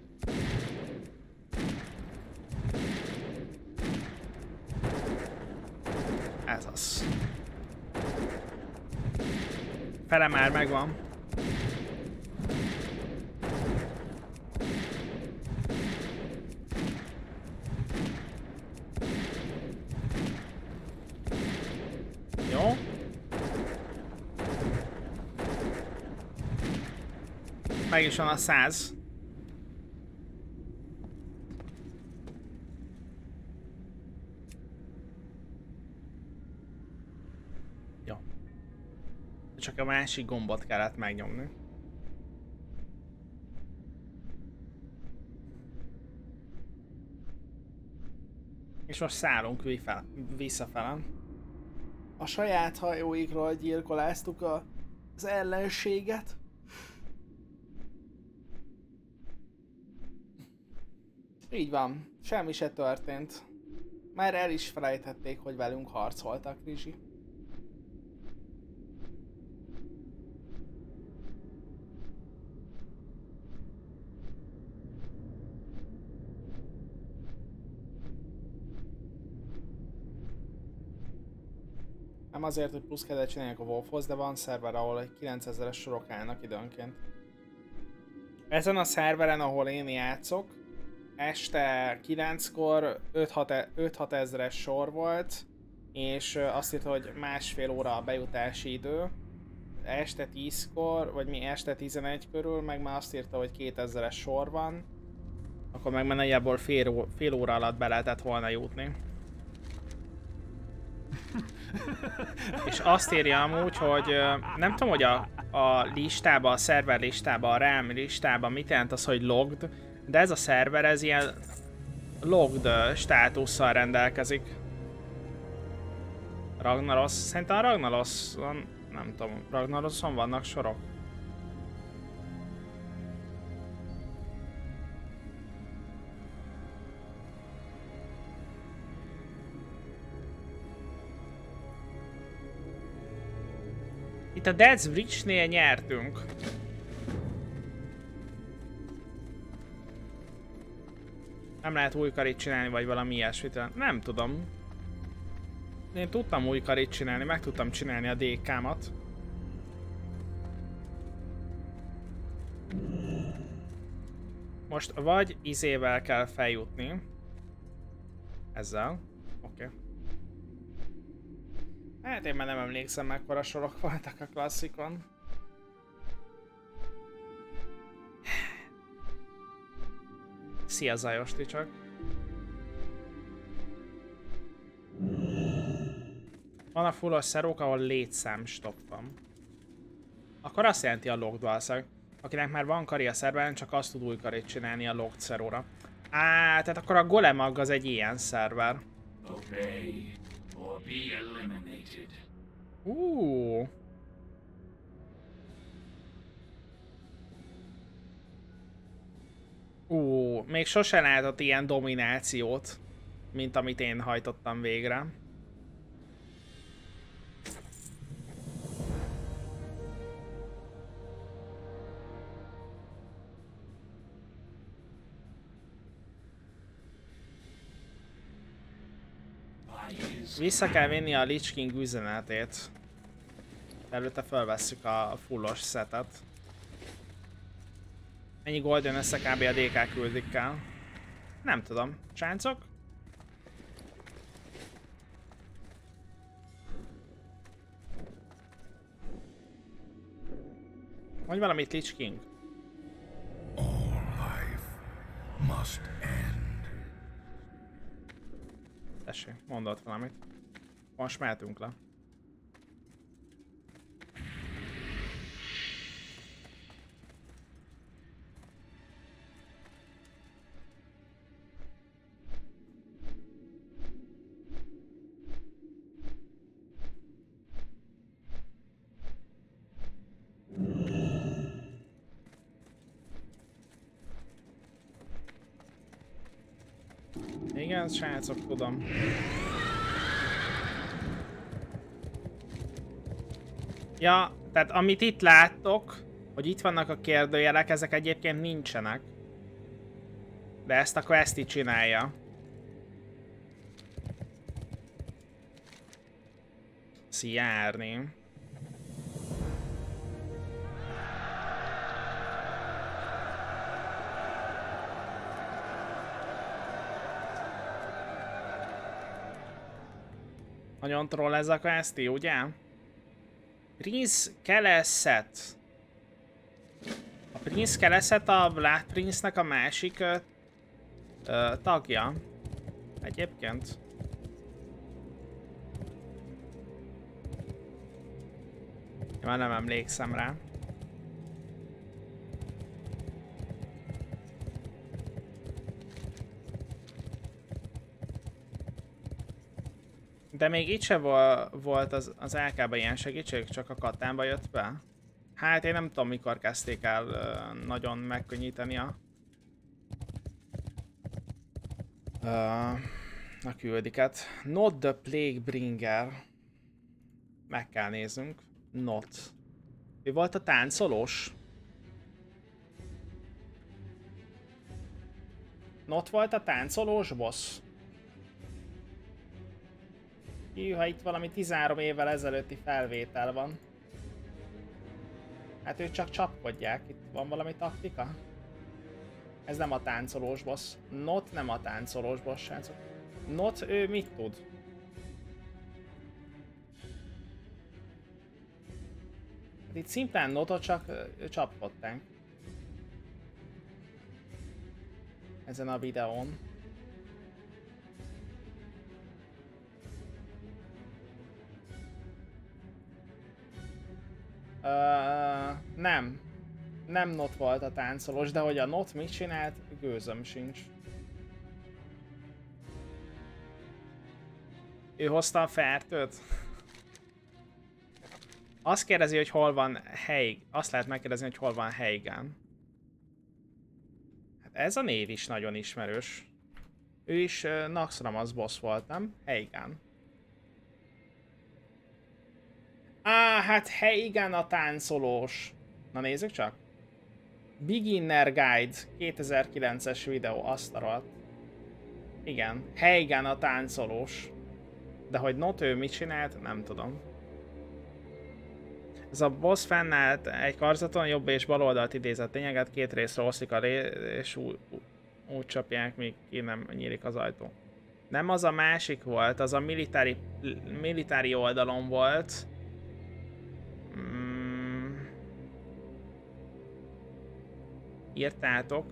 Ez az. Fele már megvan. Jó. Meg is van a száz. Jó. Csak a másik gombot kellett megnyomni. És most szállunk visszafele. A saját hajóikról gyilkoláztuk a, az ellenséget. Így van, semmi se történt. Már el is felejthették, hogy velünk harcoltak, Rizsi. Nem azért, hogy plusz kedvet csinálják a Wolfhoz, de van szerver, ahol kilencezeres sorok állnak időnként. Ezen a szerveren, ahol én játszok, este kilenckor öt-hat ezres sor volt, és azt írta, hogy másfél óra a bejutási idő. Este tízkor, vagy mi este tizenegy körül, meg már azt írta, hogy kétezres sor van. Akkor meg már nagyjából fél, fél óra alatt be lehetett volna jutni. És azt írja amúgy, hogy nem tudom, hogy a, a listában, a szerver listában, a RAM listában mit jelent az, hogy logged, de ez a szerver, ez ilyen logged státusszal rendelkezik. Ragnaros, szerintem a Ragnaroson, nem tudom, Ragnaroson vannak sorok. Itt a Death's Bridge-nél nyertünk. Nem lehet új karit csinálni, vagy valami ilyesmit. Nem tudom. Én tudtam új karit csinálni, meg tudtam csinálni a dé ká-mat. Most vagy izével kell feljutni. Ezzel. Oké. Okay. Hát én már nem emlékszem, mekkora sorok voltak a klasszikon. Szia Zajosti csak. Van a fullos szerók, ahol létszám stop van. Akkor azt jelenti a logged valószínűleg. Akinek már van kari a szerveren, csak azt tud új karit csinálni a logged szeróra. Á, tehát akkor a Golemag az egy ilyen szerver. Obey or be eliminated. Uh. Uh, még sose látott ilyen dominációt, mint amit én hajtottam végre. Vissza kell vinni a Lich King üzenetét. Előtte felvesszük a fullos setet. Ennyi golden össze kb. A dé ká küldik el. Nem tudom. Csáncok? Mondj valamit, Lich King. All life must end. Tessék, mondott valamit. Most mehetünk le. Igen, srácok, tudom. Ja, tehát amit itt láttok, hogy itt vannak a kérdőjelek, ezek egyébként nincsenek. De ezt a quest így csinálja. Szia, Árni. Nagyon troll ez a questi, ugye? Prince Kelesset. A Prince Kelesset a Blood Prince-nek a másik ö, ö, tagja. Egyébként. Én már nem emlékszem rá. De még itt se volt az, az á ká-ban ilyen segítség, csak a Katánba jött be. Hát én nem tudom, mikor kezdték el uh, nagyon megkönnyíteni a... Uh, a küldiket. Not the Plague Bringer. Meg kell néznünk. Not. Ő volt a táncolós? Not volt a táncolós boss? Hűha, itt valami tizenhárom évvel ezelőtti felvétel van. Hát ők csak csapkodják, itt van valami taktika? Ez nem a táncolós boss. Not nem a táncolós boss, srácok. Not, ő mit tud? Hát itt szimplán Notot csak ö, csapkodtánk. Ezen a videón. Uh, nem. Nem Not volt a táncolós, de hogy a Not mit csinált, gőzöm sincs. Ő hozta a fertőt? Azt kérdezi, hogy hol van Heig. Azt lehet megkérdezni, hogy hol van Heigan. Hát ez a név is nagyon ismerős. Ő is uh, Naxxramas boss volt, nem? Heigan. Á, hát Heigan a táncolós. Na nézzük csak. Beginner Guide, kétezer-kilences videó, azt a rohadt. Igen, Heigan a táncolós. De hogy not ő mit csinált, nem tudom. Ez a boss fennállt egy karzaton, jobb és bal oldalt idézett lényeget, két részre oszlik a ré és úgy, úgy csapják, míg ki nem nyílik az ajtó. Nem az a másik volt, az a militári, militári oldalon volt. Mm. Írtátok.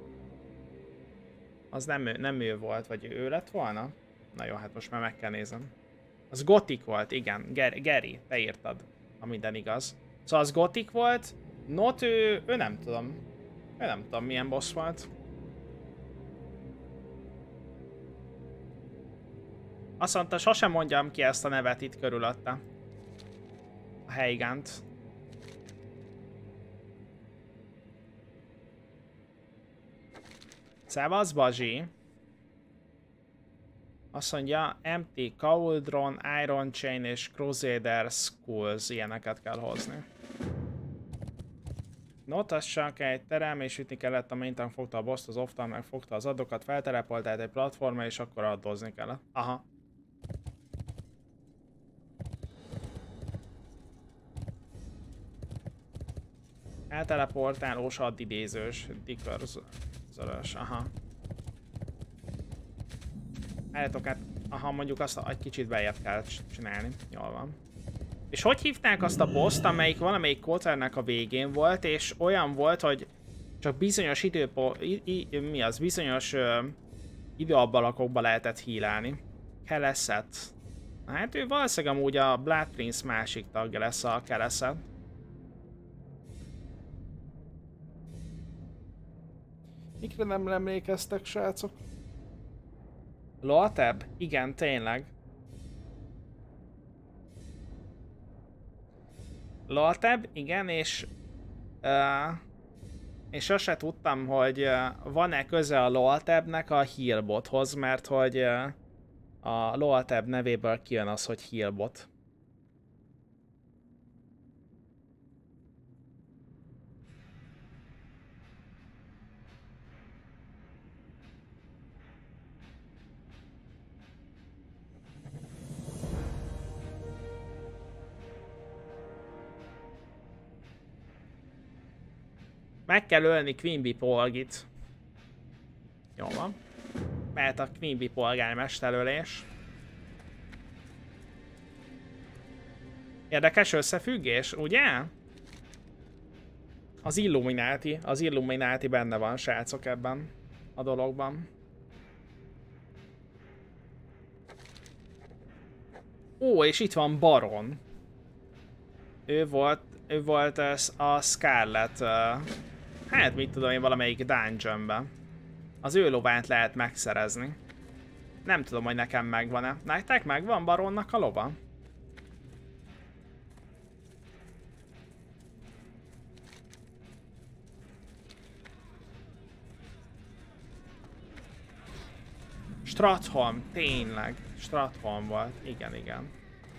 Az nem ő, nem ő volt, vagy ő lett volna? Na jó, hát most már meg kell nézem. Az Gothic volt, igen. Ger Geri, te írtad, ha minden igaz. Szóval az Gothic volt, not ő, ő nem tudom. Ő nem tudom milyen boss volt. Azt mondta, sosem mondjam ki ezt a nevet itt körülötte. A Heigant. Szevasz, Bazsi. Azt mondja, Empty Cauldron, Iron Chain és Crusader Skulls, ilyeneket kell hozni. Not, az csak egy terem, és ütni kellett, a maintank fogta a boss-t, az off-tank meg fogta az adokat, feltelepoltált egy platformra, és akkor addozni kellett. Aha. Elteleportálós, addidézős, dikörszörös, aha. Álljatok át, aha, mondjuk azt egy kicsit bejebb kell csinálni, jól van. És hogy hívták azt a boss-t, amelyik valamelyik kóternek a végén volt, és olyan volt, hogy csak bizonyos időpo... mi az? Bizonyos ö, időabbalakokba lehetett hílálni. Keleszet. Hát ő valószínűleg amúgy a Blood Prince másik tagja lesz, a Keleszet. Mikre nem emlékeztek, srácok? Loateb? Igen, tényleg. Loateb, igen, és... Uh, és sose tudtam, hogy uh, van-e köze a Loatebnek a Healbothoz, mert hogy uh, a Loateb nevéből kijön az, hogy Healbot. Meg kell ölni Quimby polgit. Jó van. Mehet a Quimby polgármesterölés. Érdekes összefüggés, ugye? Az Illuminati, az Illuminati benne van, srácok, ebben a dologban. Ó, és itt van Baron. Ő volt, ő volt a Scarlet... Uh, hát mit tudom én, valamelyik dungeonben. Az ő lovát lehet megszerezni. Nem tudom, hogy nekem megvan-e. Nektek megvan Baronnak a lova? Stratholm, tényleg. Stratholm volt. Igen, igen.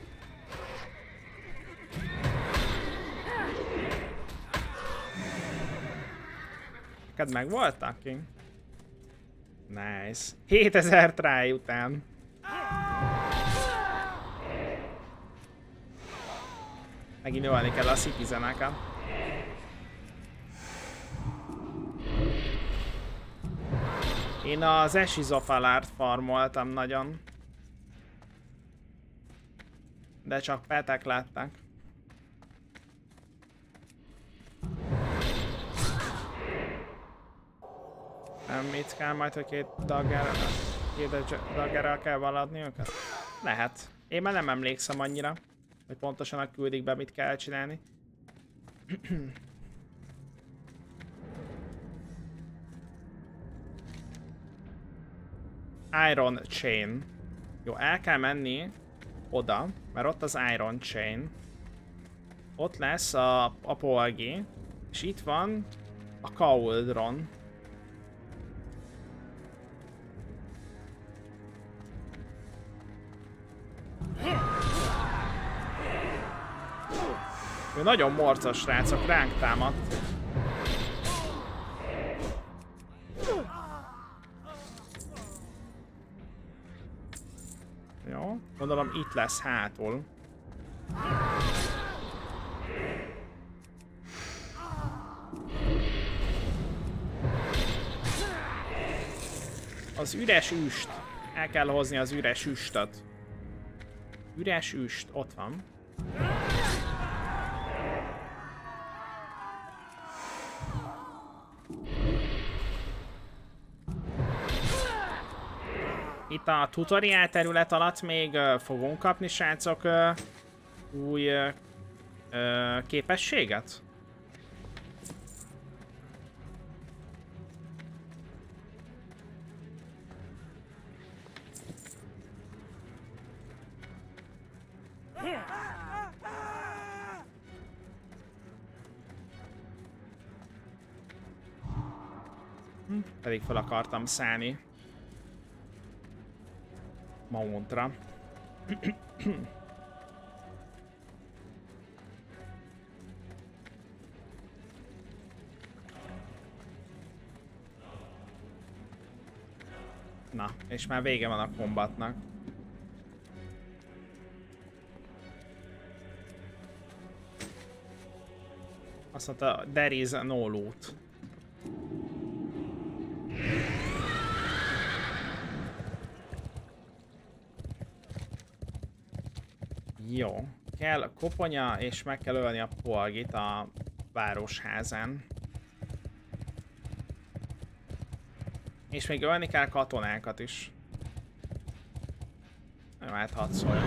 Neked meg voltak, King? Nice. hétezer try után. Megint ölni kell a citizeneket. Én az Eshizofalárt farmoltam nagyon. De csak petek láttak. Nem mit kell majd, hogy két daggerrel, két daggerrel kell valadni őket? Lehet. Én már nem emlékszem annyira, hogy pontosan a küldik be mit kell csinálni. Iron Chain. Jó, el kell menni oda, mert ott az Iron Chain. Ott lesz a, a Polgi, és itt van a Cauldron. Ő nagyon morcos srácok, ránk támadt. Jó, gondolom itt lesz hátul. Az üres üst. El kell hozni az üres üstöt. Üres üst, ott van. Itt a tutoriál terület alatt még uh, fogunk kapni, srácok, uh, új uh, uh, képességet? Hm, pedig fel akartam szállni Mountra. Na, és már vége van a kombatnak. Azt mondta, there is no loot. Jó, kell koponya, és meg kell ölni a Polgit a városházán. És még ölni kell katonákat is. Nem, hát hadd szóljon.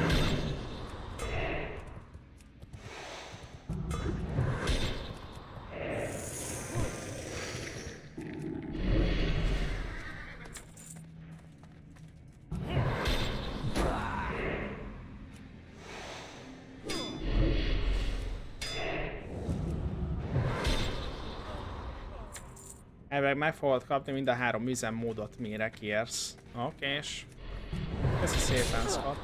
Elvileg meg fogod kapni mind a három üzemmódot, mire kérsz. Oké, és köszi szépen, Scott.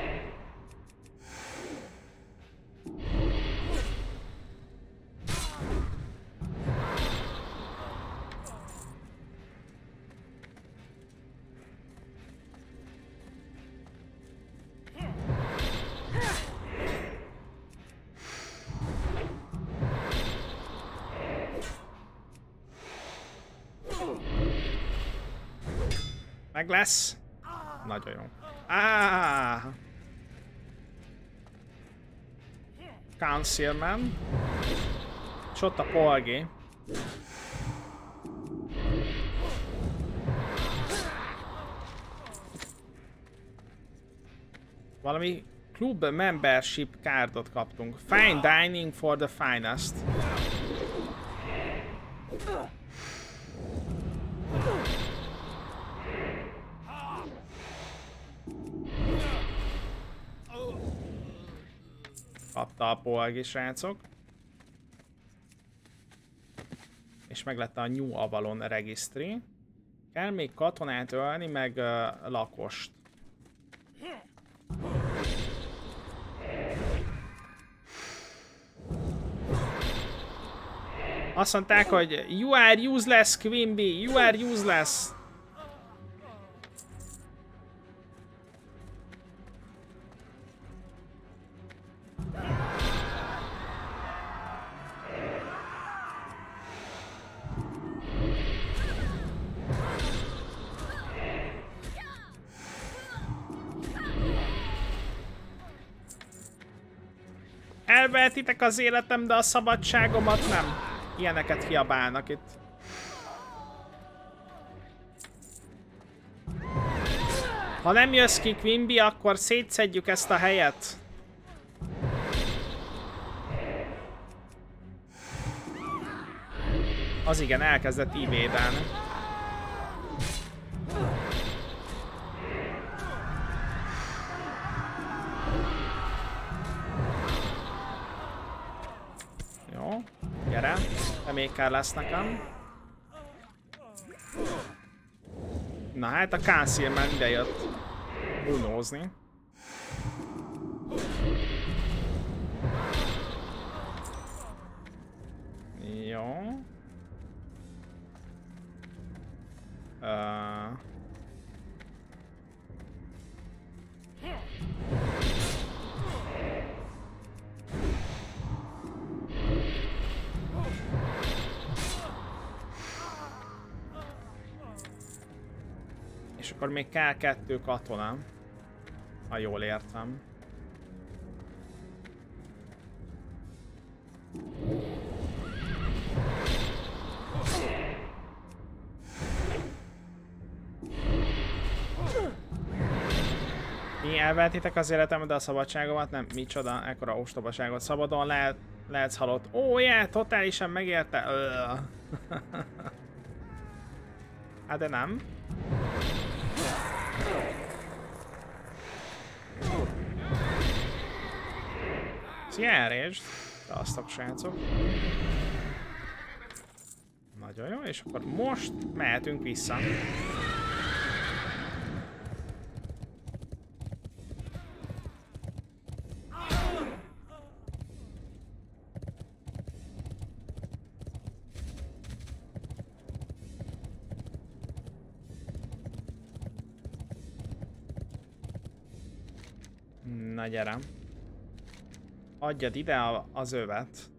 Meg lesz. Nagyon jó. Ah! Concealment. És ott a Polgi. Valami Club Membership cardot kaptunk. Fine dining for the finest. Kapta a Polgi, srácok. És meg lett a New Avalon Registry. Kell még katonát ölni, meg uh, lakost. Azt mondták, hogy you are useless, Quimby, you are useless. Elvehetitek az életem, de a szabadságomat nem. Ilyeneket kiabálnak itt. Ha nem jössz ki, Quimby, akkor szétszedjük ezt a helyet. Az igen, elkezdett ívédelni. Jó, gyere, te még kell lesz nekem. Na hát a Kászír már ide jött bunózni. Jó. Uh... És akkor még kell kettő katona, ha jól értem. Mi elvehetitek az életemet, de a szabadságomat nem. Micsoda, ekkora ostobaságot. Szabadon lehet, lehetsz halott. Ó, oh, yeah, totálisan megérte. Hát de nem. Szia, elrésd. Rasztok, srácok. Nagyon jó, és akkor most mehetünk vissza. Na gyere. Adjad ide a, az övet.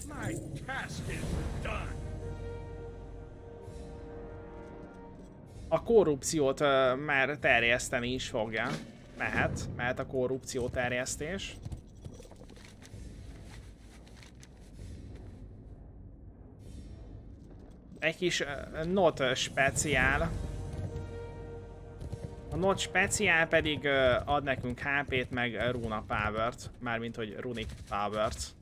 A korrupciót uh, már terjeszteni is fogja. Mehet, mehet a korrupció terjesztés. Egy kis uh, not speciál. A not speciál pedig uh, ad nekünk há pét meg runa powert. Mármint hogy runic powert.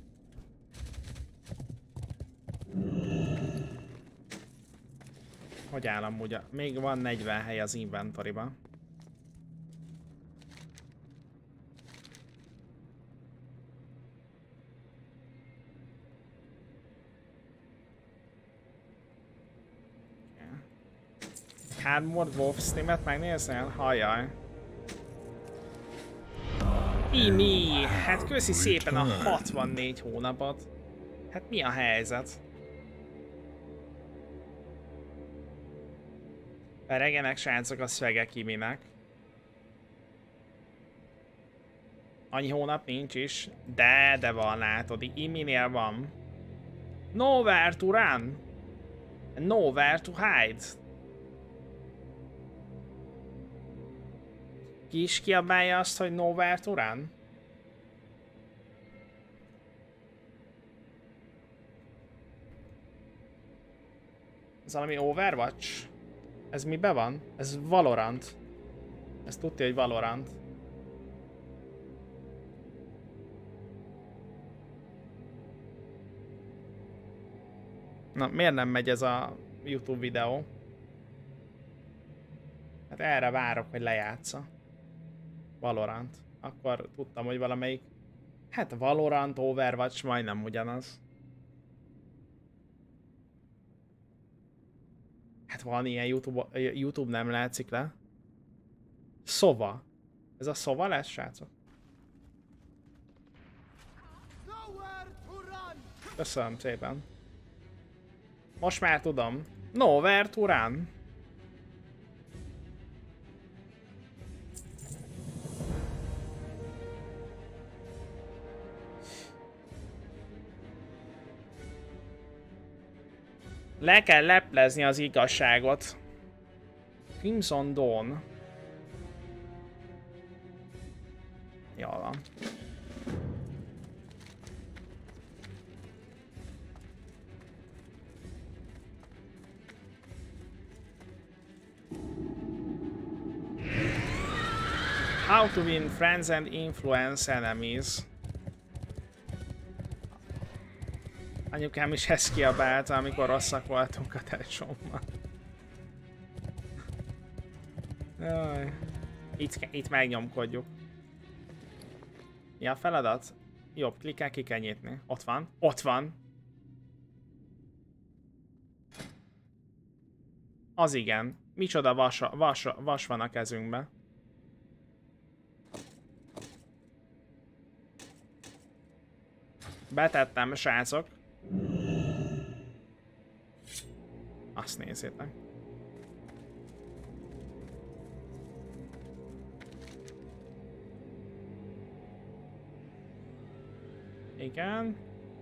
Hogy áll amúgy? Még van negyven hely az inventoryban. Hardmode Wolf streamet megnéznél? Hajjaj. Imi! Hát köszi szépen a hatvannégy hónapot. Hát mi a helyzet? Peregenek srácok a szvegek Iminek. Annyi hónap nincs is. De, de van, látod. Iminél van. Nowhere to run. Nowhere to hide. Ki is kiabálja azt, hogy nowhere to run? Ez valami Overwatch? Ez mibe van? Ez Valorant. Ez tudja, hogy Valorant. Na, miért nem megy ez a YouTube videó? Hát erre várok, hogy lejátsza. Valorant. Akkor tudtam, hogy valamelyik... Hát Valorant, Overwatch majdnem ugyanaz. Hát van ilyen YouTube, YouTube nem látszik le. Szova. Ez a szova lesz, srácok? Köszönöm szépen. Most már tudom. Nowhere to run. Le kell leplezni az igazságot. Crimson Dawn. Jól van. How to win friends and influence enemies. Anyukám is ezt kiabálta, amikor rosszak voltunk a tesómmal. Jaj. Itt, itt megnyomkodjuk. Mi a feladat? Jobb klikkel ki kell nyitni. Ott van. Ott van. Az igen. Micsoda vas, vas, vas van a kezünkbe. Betettem, srácok. Azt nézzétek. Igen.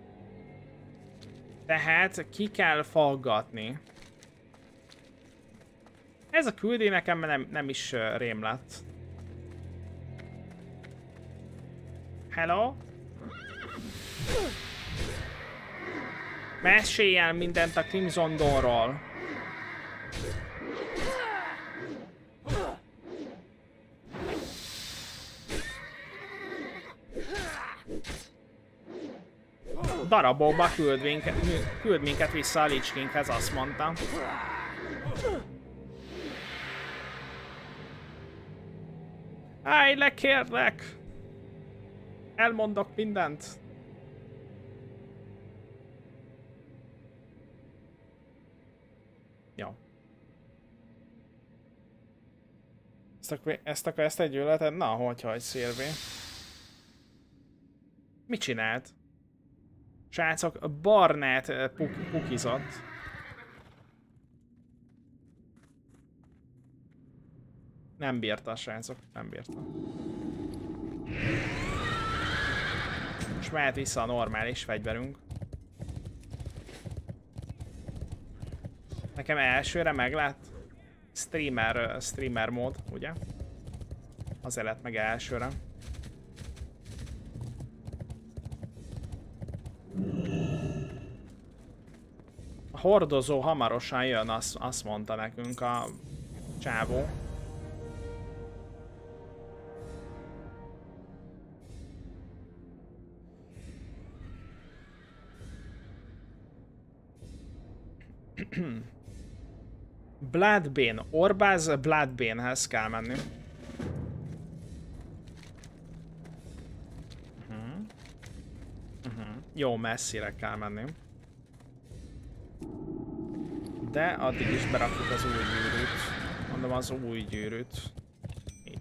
Tehát ki kell faggatni. Ez a küldi nekem nem, nem is uh, rém lett. Hello? Mesélj el mindent a Crimson Dawnról. Darabokba küld minket, küld minket vissza a Lich Kinghez, azt mondtam. Állj le, kérlek! Elmondok mindent. Jó. Ezt akkor, ezt akkor ezt egy gyűlöleted? Na, hogy hagy Szilvi. Mit csinált? Srácok, Barnett puk pukizott. Nem bírta, srácok, nem bírta. Most mehet vissza a normális fegyverünk. Nekem elsőre meglát streamer, streamer mód, ugye? Azért lett meg elsőre. A hordozó hamarosan jön, azt, azt mondta nekünk a csávó. Bloodbane. Orbáz Bloodbane-hez kell menni. Uh-huh. Uh-huh. Jó, messzire kell menni. De addig is berakjuk az új gyűrűt. Mondom, az új gyűrűt. Így.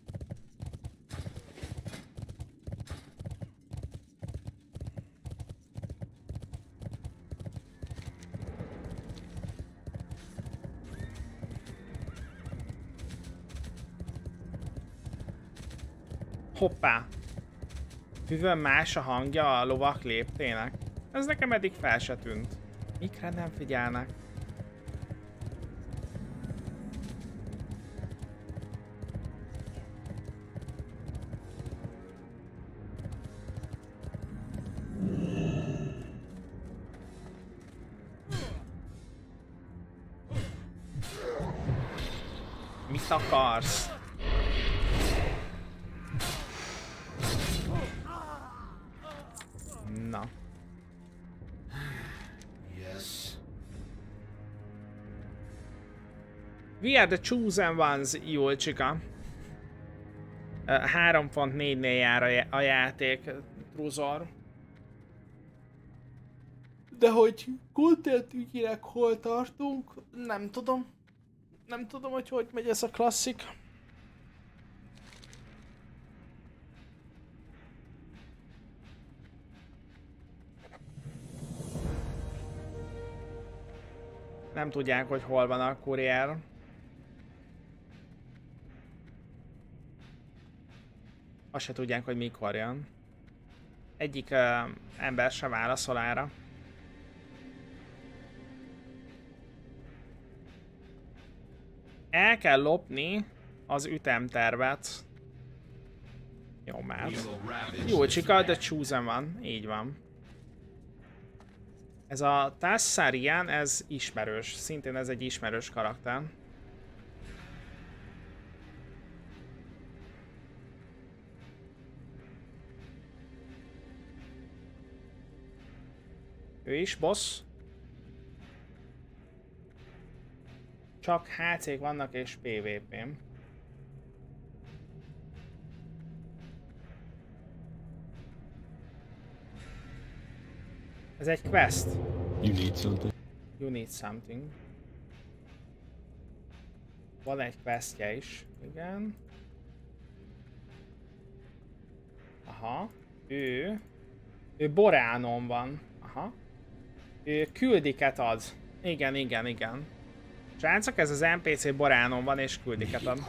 Hoppá! Hűvön más a hangja a lovak léptének? Ez nekem eddig fel se tűnt. Mikre nem figyelnek? Mit akarsz? Na. Yes. We are the chosen ones, Julcsika. három pont négynél jár a, a játék, Truzor. De hogy content ügyileg hol tartunk, nem tudom. Nem tudom, hogy hogy megy ez a klasszik. Nem tudják, hogy hol van a kuriér. Azt se tudják, hogy mikor jön. Egyik uh, ember se válaszol erre. El kell lopni az ütemtervet. Jó már. Jó, csika, de chosen van. Így van. Ez a Tassarian, ez ismerős. Szintén ez egy ismerős karakter. Ő is boss. Csak há cék vannak és pé vé pé-m. Ez egy quest. You need something. You need something. Van egy questje is, igen. Aha, ő... Ő Boránon van. Aha. Ő küldiket ad. Igen, igen, igen. Srácok, ez az en pé cé Boránon van és küldiket ad.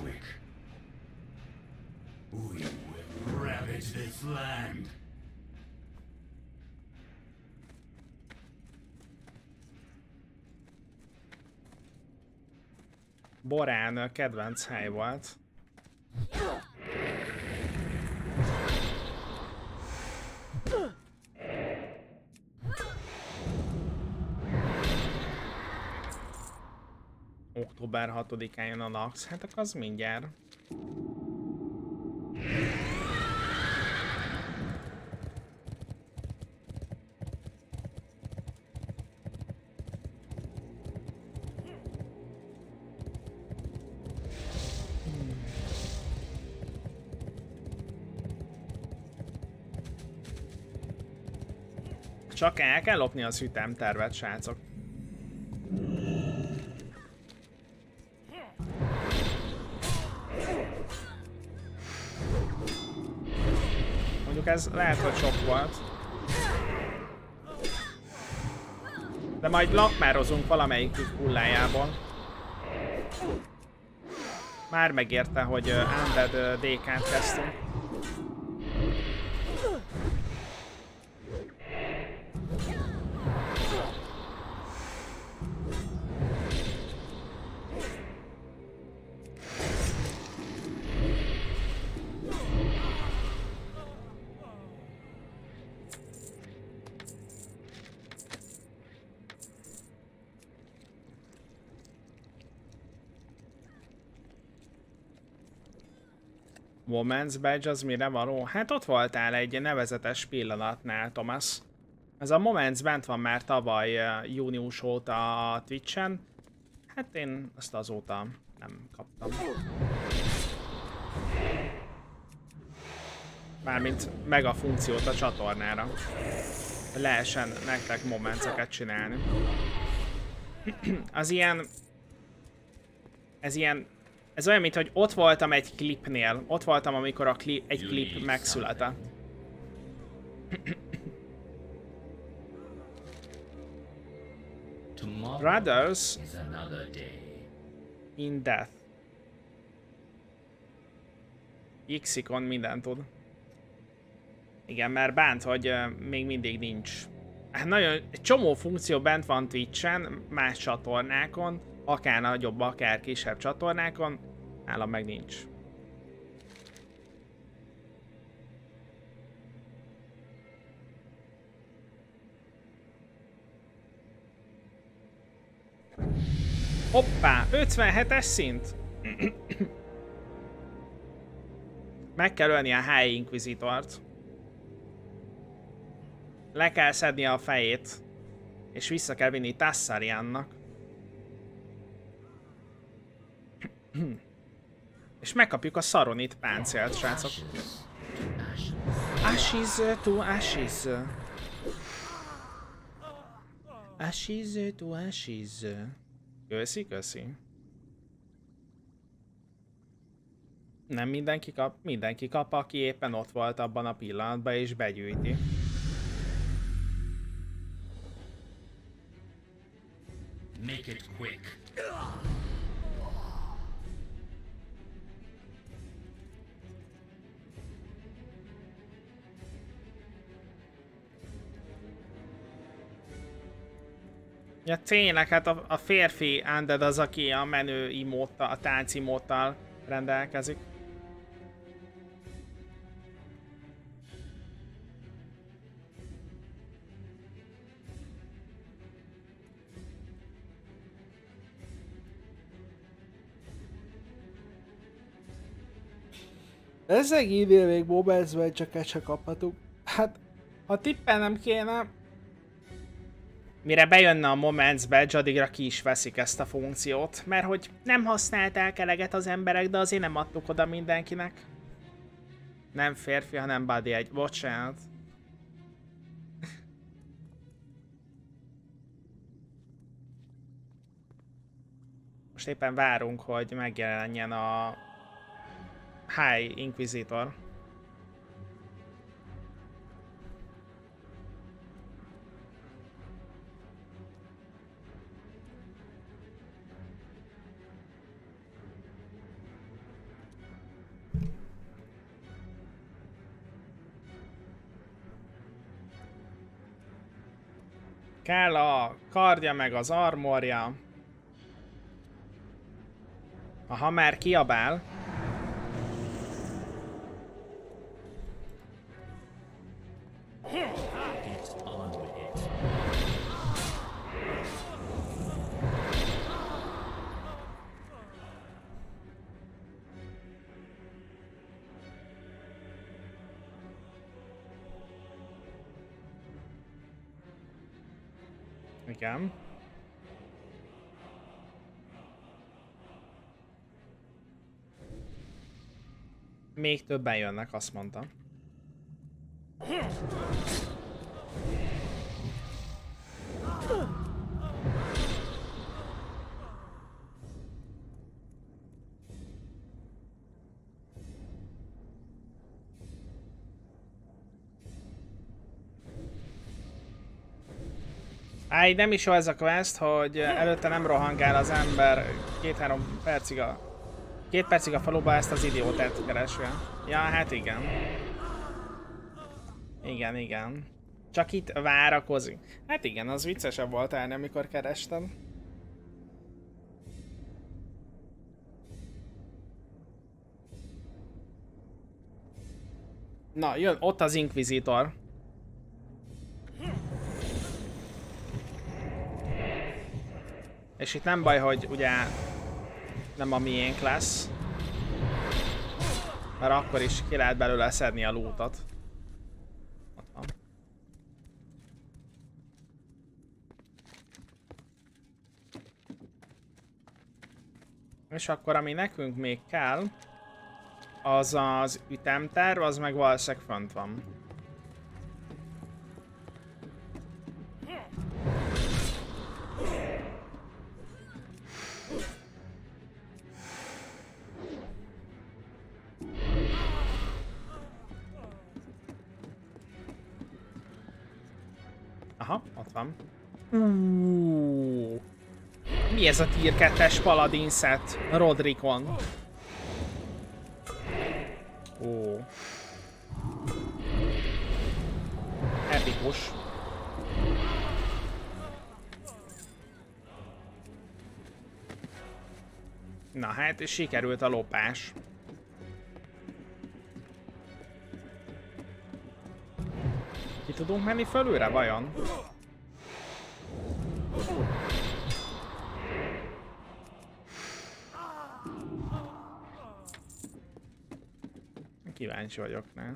Borán kedvenc hely volt. október hatodikán jön a Nax, hát akkor az mindjárt. Csak el kell lopni az ütemtervet, srácok. Mondjuk ez lehet, hogy sok volt. De majd lakmározunk valamelyikük hullájából. Már megérte, hogy Undead dé ká-t kezdtünk. Moments badge az mire való? Hát ott voltál egy nevezetes pillanatnál, Thomas. Ez a Moments bent van már tavaly uh, június óta a Twitchen. Hát én azt azóta nem kaptam. Mármint meg a funkciót a csatornára. Lehessen nektek Moments-eket csinálni. Az ilyen... Ez ilyen... Ez olyan, mint hogy ott voltam egy klipnél. Ott voltam, amikor a klip, egy klip megszületett. Brothers in Death. X-ikon mindent tud. Igen, mert bánt, hogy uh, még mindig nincs. Hát nagyon, egy csomó funkció bent van Twitchen, más csatornákon, akár nagyobb, akár kisebb csatornákon, nálam meg nincs. Hoppá, ötvenhetes szint! Meg kell ölni a High Inquisitort. Le kell szedni a fejét. És vissza kell vinni Tassariannak. És megkapjuk a Saronit páncélt, srácok. Ashes to ashes. Ashes to ashes. Köszi, köszi. Nem mindenki kap, mindenki kap, aki éppen ott volt abban a pillanatban és begyűjti. Make it quick. Ja tényleg, hát a, a férfi Undead az, aki a menő imóttal, a tánc imóttal rendelkezik. Ezek idén még Moments csak se kaphatunk. Hát, ha tippelnem kéne... Mire bejönne a Moments badge, addigra ki is veszik ezt a funkciót, mert hogy nem használták eleget az emberek, de azért nem adtuk oda mindenkinek. Nem férfi, hanem body egy. Bocsánat. Most éppen várunk, hogy megjelenjen a High Inquisitor. Kell a kardja meg az armorja. A hammer kiabál. Igen. Még többen jönnek, azt mondta. Á, így nem is jó ez a quest, hogy előtte nem rohangál az ember két-három percig a... Két percig a faluba ezt az idiótát keresve. Ja, hát igen. Igen, igen. Csak itt várakozik. Hát igen, az viccesebb volt állni, amikor kerestem. Na, jön ott az Inquisitor. És itt nem baj, hogy ugye nem a miénk lesz. Mert akkor is ki lehet belőle szedni a lootot. Ott van. És akkor ami nekünk még kell, az az ütemterv, az meg valószínűleg fönt van. Aha, ott van. Uh, mi ez a tier kettes paladin set? Rodrikon. Ó. Epikus. Na hát, és sikerült a lopás. Ki tudunk menni fölülre, vajon? Kíváncsi vagyok, ne?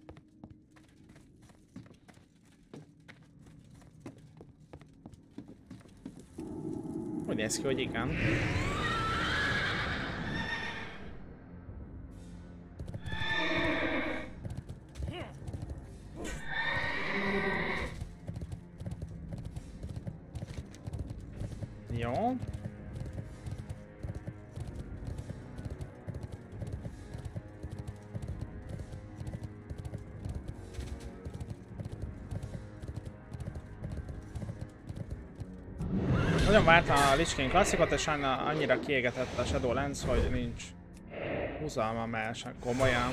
Úgy néz ki, hogy igen. Jó. Nagyon vártam a Lich King klasszikot, és annyira kiégetett a Shadowlands, hogy nincs húzalma, mert komolyan.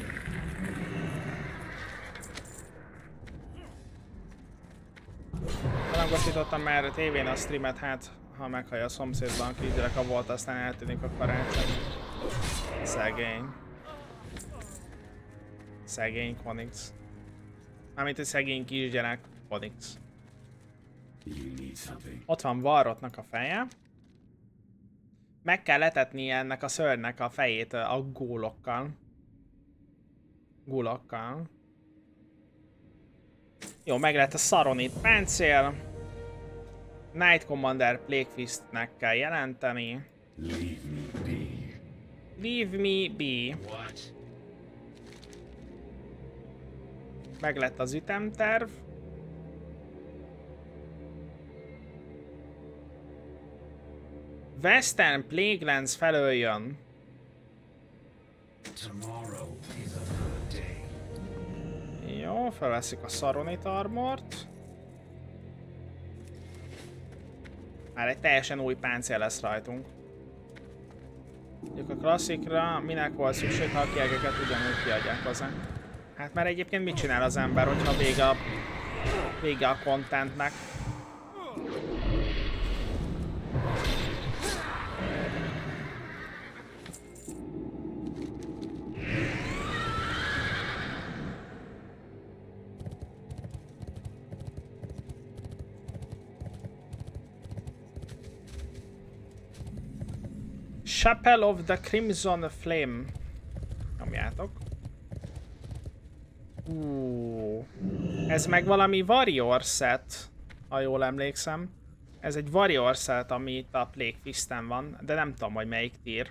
Hangosítottam már tévén a streamet, hát ha meghallja a szomszédban, kis gyerek a volt, aztán eltűnik a karácsony. Szegény. Szegény Konix. Mármint egy szegény kisgyerek Konix. Ott van Varrotnak a feje. Meg kell letetni ennek a szörnynek a fejét a gólokkal. Gólokkal. Jó, meg lehet a Saronit páncél. Knight Commander Plague Fistnek kell jelenteni. Leave me be. Leave me be. What? Meg lett az ütemterv. Western Plaguelands felől jön. Jó, felveszik a Saronit armort. Már egy teljesen új páncél lesz rajtunk. Mondjuk a klasszikra minek volt szükség, ha a kiegeket ugyanúgy kiadják hozzá. Hát már egyébként mit csinál az ember, hogyha vége a, vége a contentnek? Chapel of the Crimson Flame. Nyomjátok. Uh, ez meg valami Warrior set, ha jól emlékszem. Ez egy Warrior set, ami itt a Plague Fisten van, de nem tudom, hogy melyik tier.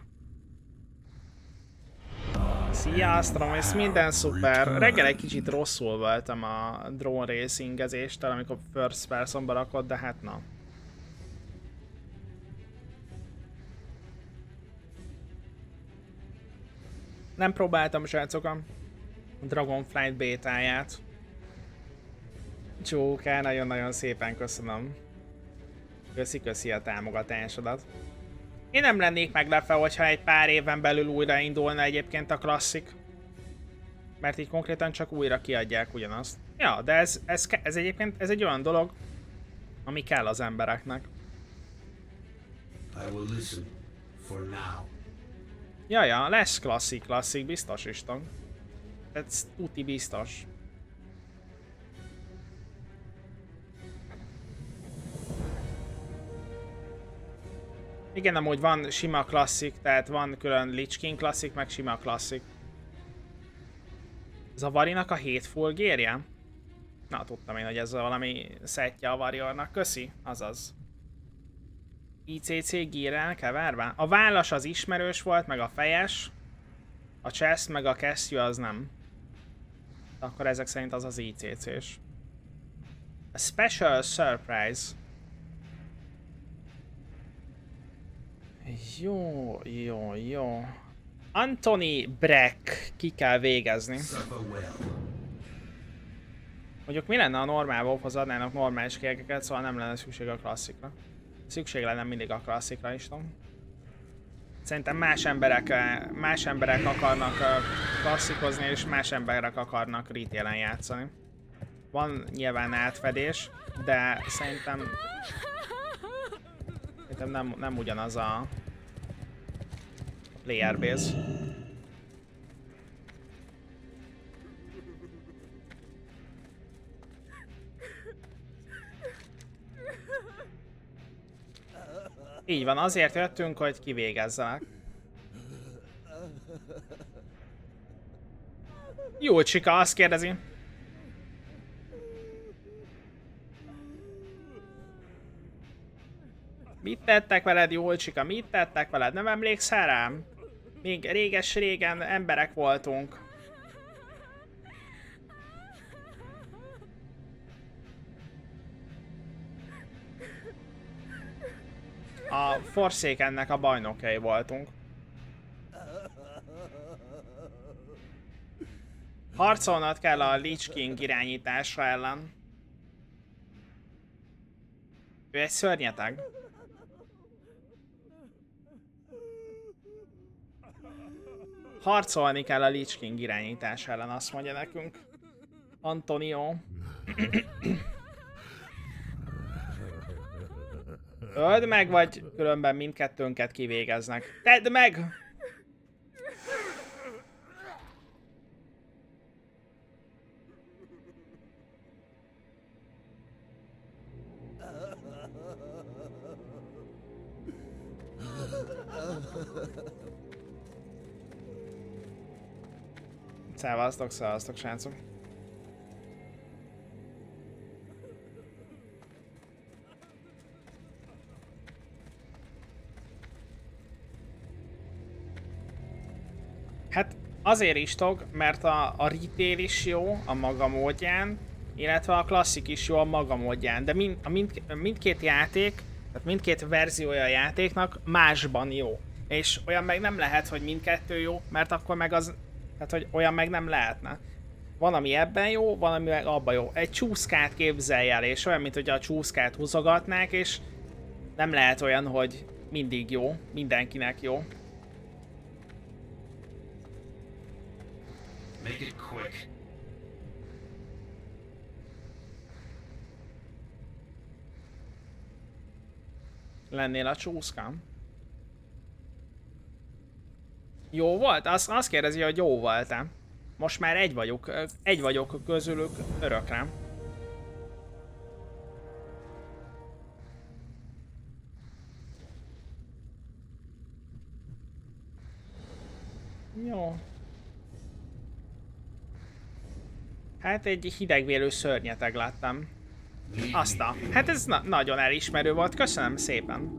Szia Astromis, minden szuper! Reggel egy kicsit rosszul voltam a drone racingezéstől, amikor first personba rakott, de hát na. Nem próbáltam, srácok, a Dragonflight bétáját. Csóká, nagyon-nagyon szépen köszönöm. Köszi, köszi a támogatásodat. Én nem lennék meglepve, hogyha egy pár éven belül újra indulna egyébként a klasszik. Mert így konkrétan csak újra kiadják ugyanazt. Ja, de ez, ez, ez egyébként ez egy olyan dolog, ami kell az embereknek. I will listen for now. Ja, ja, lesz klasszik, klasszik, biztos Isten. Ez tuti biztos. Igen, amúgy van sima klasszik, tehát van külön Lich King klasszik, meg sima klasszik. Ez a Varinak a hét fulgérje? Na, tudtam én, hogy ez valami szettje a Warriornak. Köszi, azaz. I C C gírrel keverve? A vállas az ismerős volt, meg a fejes. A chest, meg a kesztyű az nem. Akkor ezek szerint az az I C C-s. A special surprise. Jó, jó, jó. Anthony Breck ki kell végezni. Mondjuk mi lenne, a normál WoW-hoz adnának normális kiegeket, szóval nem lenne szükség a klasszikra. Szükség lenne mindig a klasszikra is, tudom. Szerintem más emberek, más emberek akarnak klasszikozni, és más emberek akarnak retail-en játszani. Van nyilván átfedés, de szerintem, szerintem nem, nem ugyanaz a player base. Így van, azért jöttünk, hogy kivégezzenek. Julcsika azt kérdezi. Mit tettek veled, Julcsika? Mit tettek veled? Nem emlékszel rám? Még réges-régen emberek voltunk. A Forsakennek a bajnokai voltunk. Harcolnod kell a Lich King irányítása ellen. Ő egy szörnyeteg. Harcolni kell a Lich King irányítása ellen, azt mondja nekünk Antonio. Öld meg, vagy különben mindkettőnket kivégeznek. Tedd meg! Szevasztok, szevasztok, srácok. Hát azért is tog, mert a, a retail is jó a maga módján, illetve a klasszik is jó a maga módján, de mind, a mind, mindkét játék Tehát mindkét verziója a játéknak másban jó. És olyan meg nem lehet, hogy mindkettő jó, mert akkor meg az... Tehát, hogy olyan meg nem lehetne. Van, ami ebben jó, van, ami meg abban jó. Egy csúszkát képzelj el, és olyan, mint hogy a csúszkát húzogatnák, és nem lehet olyan, hogy mindig jó, mindenkinek jó. Make it quick. Lennél a csúszkám? Jó volt? Azt, azt kérdezi, hogy jó voltam. Most már egy vagyok, egy vagyok közülük örökre. Jó. Hát egy hidegvérű szörnyeteg láttam. Azt a... Hát ez na nagyon elismerő volt, köszönöm szépen.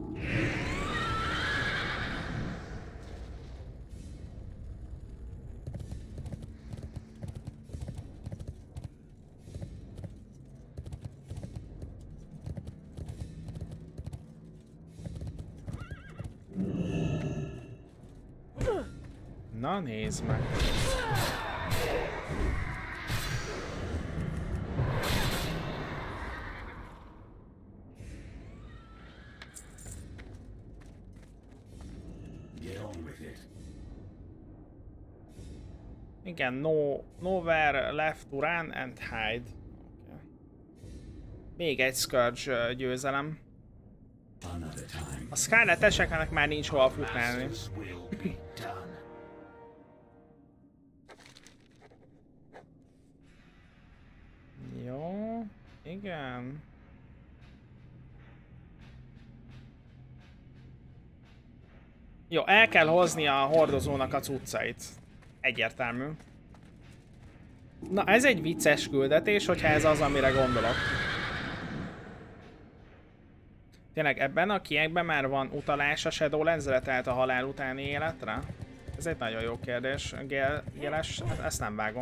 Na nézd meg. Igen, no, nowhere left to run and hide. Okay. Még egy Scourge győzelem. A Scarlet-eseknek már nincs hova futnálni. Jó, igen. Jó, el kell hozni a hordozónak a cuccait. Egyértelmű. Na, ez egy vicces küldetés, hogyha ez az, amire gondolok. Tényleg ebben a kiekben már van utalás a Shadowlands-re, tehát a halál utáni életre? Ez egy nagyon jó kérdés. Géles, ezt nem vágom.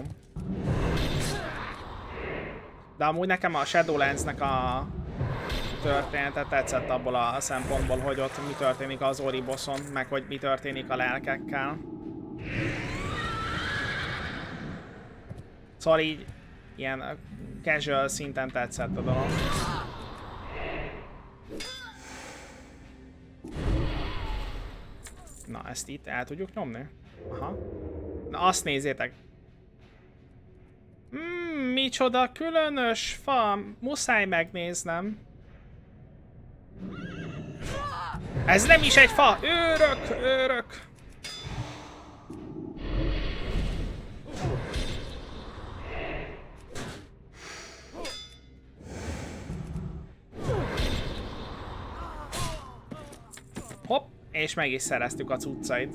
De amúgy nekem a Shadowlands-nek a története tetszett abból a szempontból, hogy ott mi történik az Oribosson, meg hogy mi történik a lelkekkel. Szóval így ilyen casual szinten tetszett a dolog. Na, ezt itt el tudjuk nyomni? Aha. Na, azt nézzétek. Hmm, micsoda különös fa. Muszáj megnéznem. Ez nem is egy fa. Őrök, őrök. Hopp, és meg is szereztük a cuccait.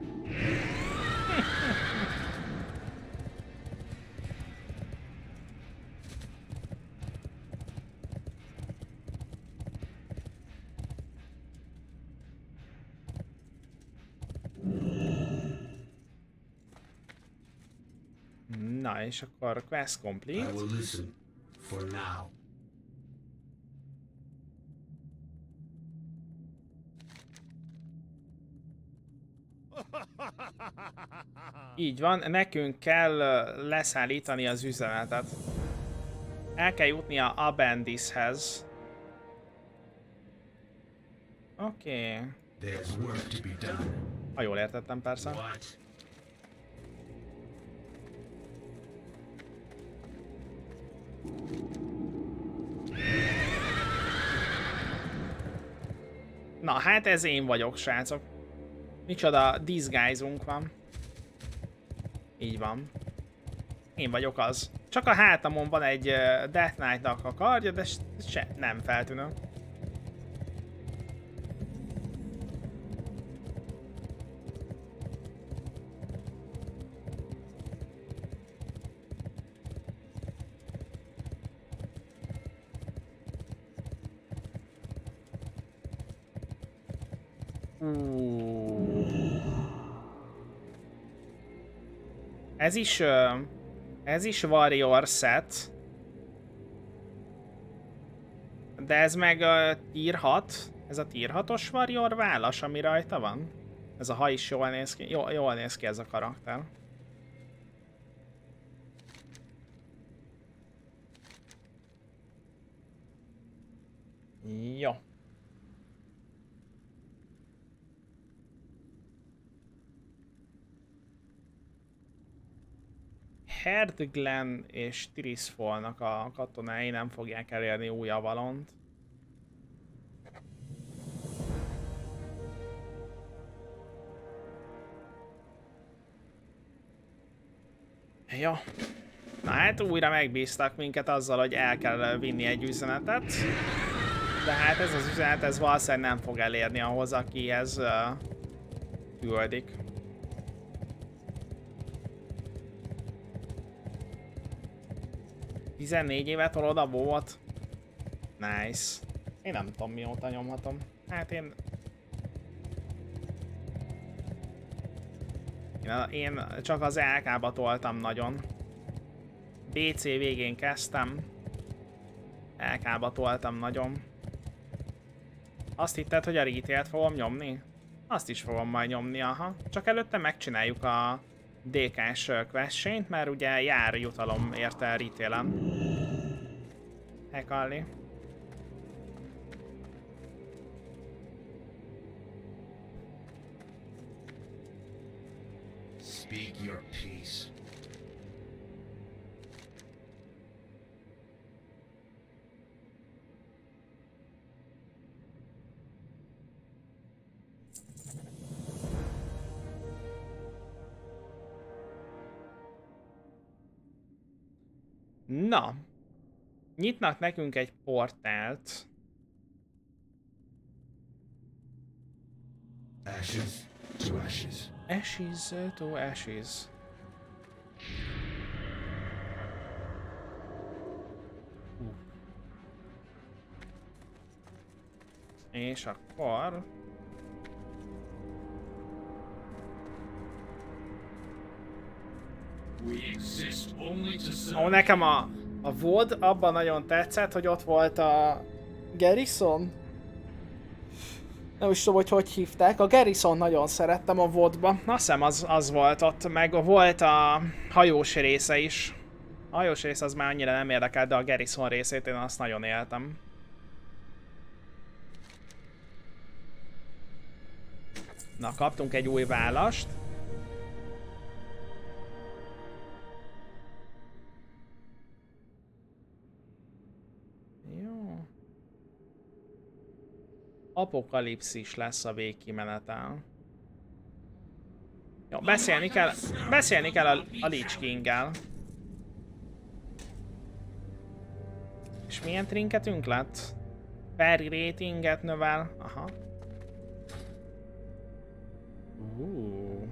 Na, és akkor quest complete. I will listen for now. Így van, nekünk kell leszállítani az üzenetet. El kell jutni a Abendishez. Oké. Okay. Ha jól értettem, persze. What? Na, hát ez én vagyok, srácok. Micsoda disguise-unk van. Így van. Én vagyok az. Csak a hátamon van egy uh, Death Knight-nak a kardja, de se, nem feltűnő. Ez is, ez is Warrior set. De ez meg uh, tier hat. Ez a tier hatos warrior válasz, ami rajta van? Ez a haj is jól néz ki, jól, jól néz ki ez a karakter. Jó. Herdglen és Tirisfalnak a katonái nem fogják elérni új Avalont. Jó. Na hát újra megbíztak minket azzal, hogy el kell vinni egy üzenetet. De hát ez az üzenet, ez valószínűleg nem fog elérni ahhoz, akihez uh, küldik. tizennégy évet tolod a volt. Nice. Én nem tudom mióta nyomhatom. Hát én... Én csak az el ká-ba toltam nagyon. bé cé végén kezdtem. el ká-ba toltam nagyon. Azt hitted, hogy a retail-t fogom nyomni? Azt is fogom majd nyomni, aha. Csak előtte megcsináljuk a dé ká-s quest-t, mert ugye jár jutalom érte retail-en. Hekalli. Speak your peace. Na. Nyitnak nekünk egy portált. Ashes to ashes. Ashes to ashes. Uh. És akkor... We exist only to serve. Ó, nekem a, a vod abban nagyon tetszett, hogy ott volt a Garrison. Nem is tudom, hogy hogy hívták. A Garrison nagyon szerettem a vodba. Azt hiszem az, az volt ott, meg volt a hajós része is. A hajós rész az már annyira nem érdekel, de a Garrison részét én azt nagyon éltem. Na, kaptunk egy új választ. Jó. Apokalipszis lesz a végkimenetel. Jó, beszélni kell, beszélni kell a, a Lich King-gel. És milyen trinketünk lett? Parry ratinget növel. Aha. Uh.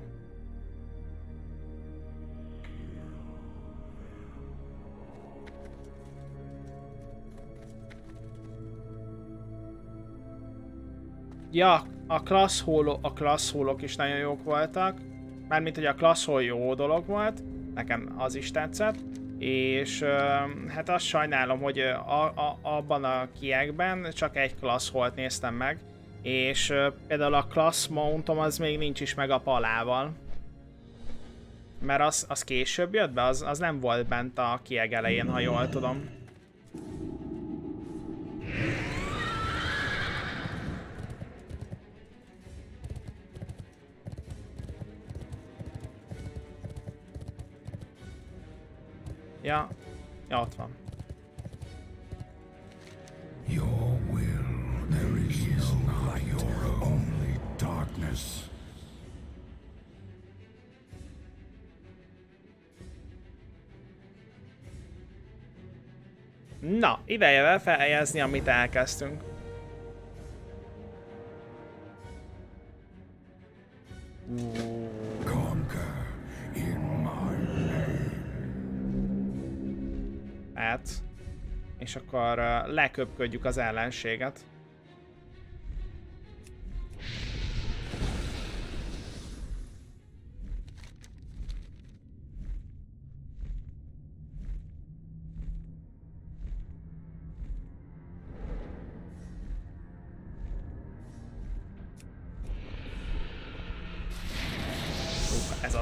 Ja, a class holo, a class holok is nagyon jók voltak. Mármint, hogy a class hol jó dolog volt. Nekem az is tetszett. És uh, hát azt sajnálom, hogy a, a, abban a kiekben csak egy class holt néztem meg. És uh, például a class mountom az még nincs is meg a palával. Mert az, az később jött be, az, az nem volt bent a kieg elején, ha jól tudom. Ja, ja, ott van. Your will, there is no like your only darkness. Na, ideje felhelyezni, amit elkezdtünk. Conquer in my name. Hát. És akkor uh, leköpködjük az ellenséget.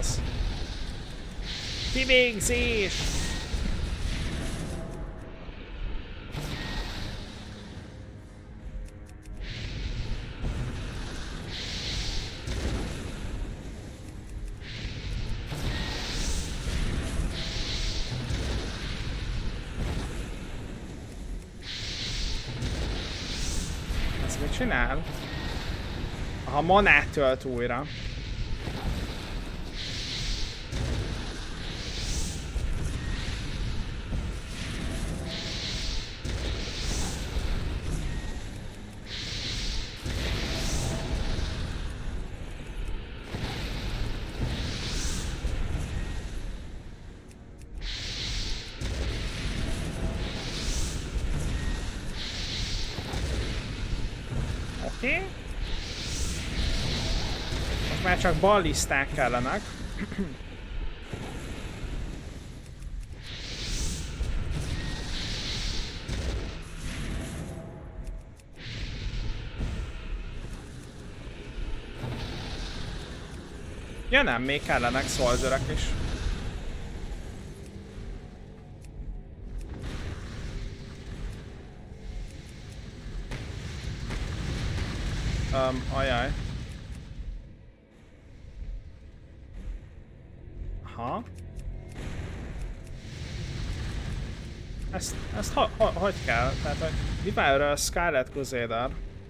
az. Kivégzés! Ez mit csinál? Aha, manát tölt újra. Oké. Okay. Most már csak balliszták kellenek. Ja nem, még kellenek szolzörök is. Um, ajaj. Aha. Ezt, ezt ha, ha, hogy kell? Tehát, hogy Devour Scarlet Crusader.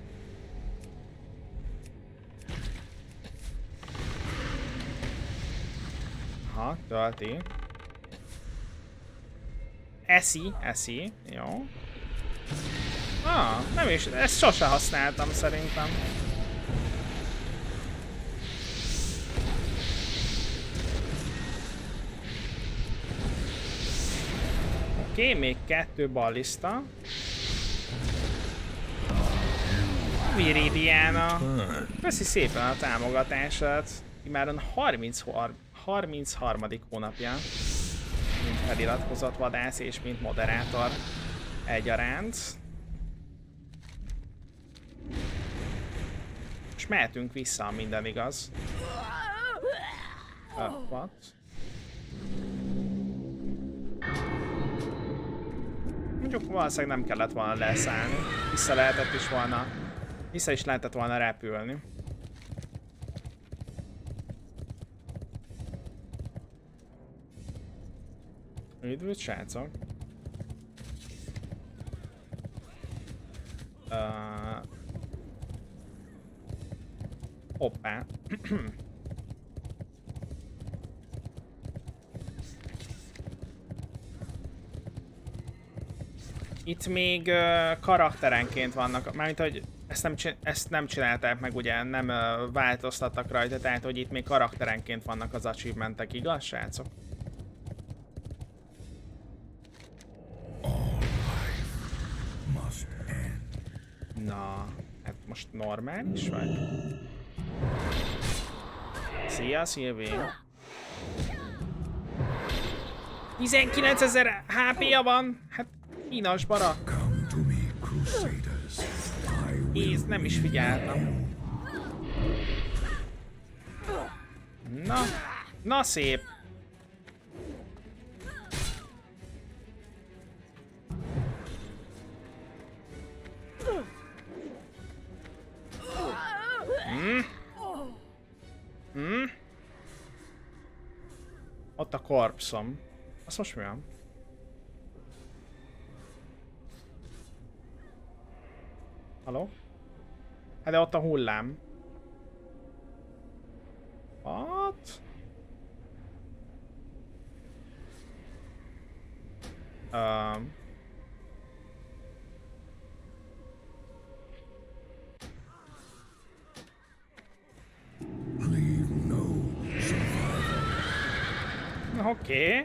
Aha, tölti. Eszi, eszi, jó. Ah, nem is, ezt sose használtam szerintem. Oké, okay, még kettő balliszta. Viridiana. Köszi szépen a támogatását. Immáron harmincharmadik hónapja. Mint feliratkozott vadász és mint moderátor egyaránt. És mehetünk vissza, minden igaz. Uh, what? Mondjuk valószínűleg nem kellett volna leszállni. Vissza lehetett is volna. Vissza is lehetett volna repülni. Üdvözl, srácok! Uh... Hoppá! Itt még uh, karakterenként vannak, mármint hogy ezt nem, ezt nem csinálták meg, ugye nem uh, változtattak rajta, tehát hogy itt még karakterenként vannak az achievementek, igaz, srácok? Na, hát most normális vagy? Szia, Szilvi! tizenkilencezer há pé-ja van! Hát, kínos bara! Ész, nem is figyeltem. Na, na szép! Hmm. Hmm. Ott a korpszom. Az most mi van? Halló? Hát de ott a hullám. What? Um. Oké. Okay.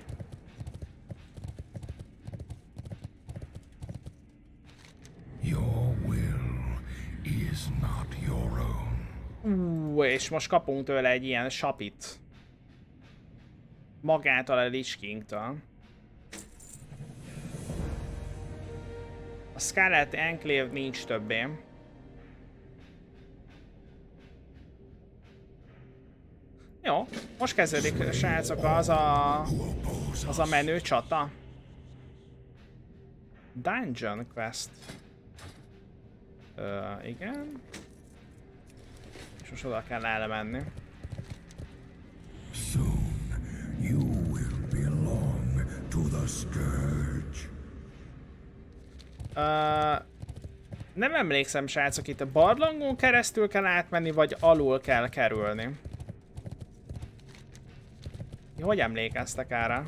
Your will is not your own. Ú, és most kapunk tőle egy ilyen sapit. Magától a Lich Kingtől. A Scarlet Enclave nincs többé. Jó, most kezdődik, srácok, az a, az a menő csata. Dungeon Quest. Ö, igen. És most oda kell elmenni. Soon you will belong to the Scourge. Ö, nem emlékszem, srácok, itt a barlangon keresztül kell átmenni, vagy alul kell kerülni. Hogy emlékeztek erre?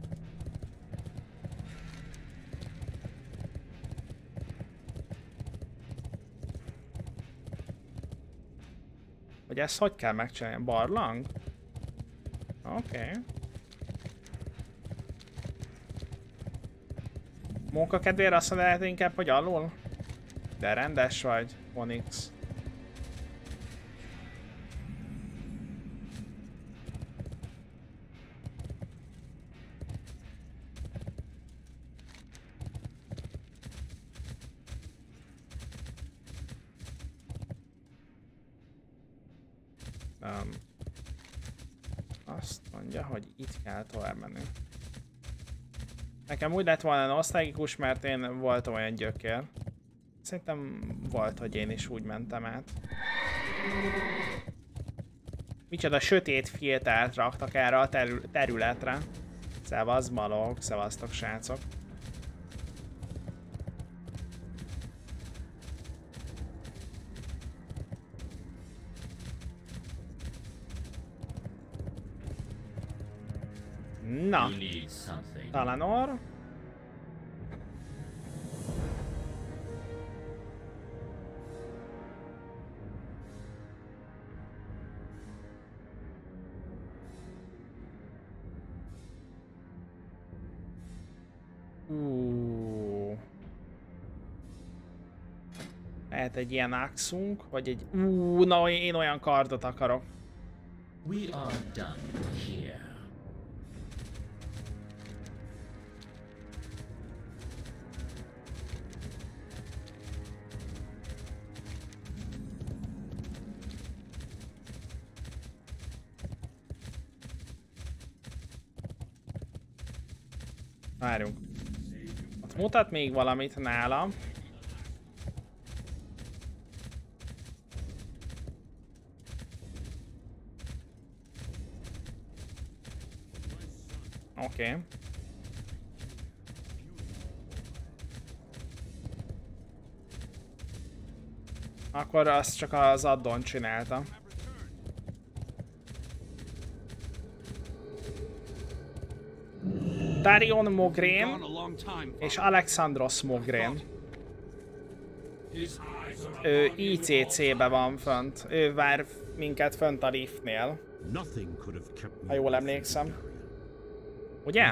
Hogy ezt hogy kell megcsinálni? Barlang? Oké. Okay. Munkakedvére azt mondod inkább, hogy alul? De rendes vagy, Onyx. Um, azt mondja, hogy itt kell tovább menni. Nekem úgy lett volna nosztalgikus, mert én voltam olyan gyökér. Szerintem volt, hogy én is úgy mentem át. Micsoda sötét filtert raktak erre a terü területre. Szevasz malok, szevasztok srácok. Na, Talanor. Uh. Lehet egy ilyen axunk, vagy egy... Uh, na, én olyan kardot akarok. We are done here. Várjunk. Ott mutat még valamit nálam. Oké. Okay. Akkor azt csak az addon csinálta. Darion Mograine és Alexandros Mograine. Ő I C C-be van fönt. Ő vár minket fönt a liftnél. Ha jól emlékszem. Ugye?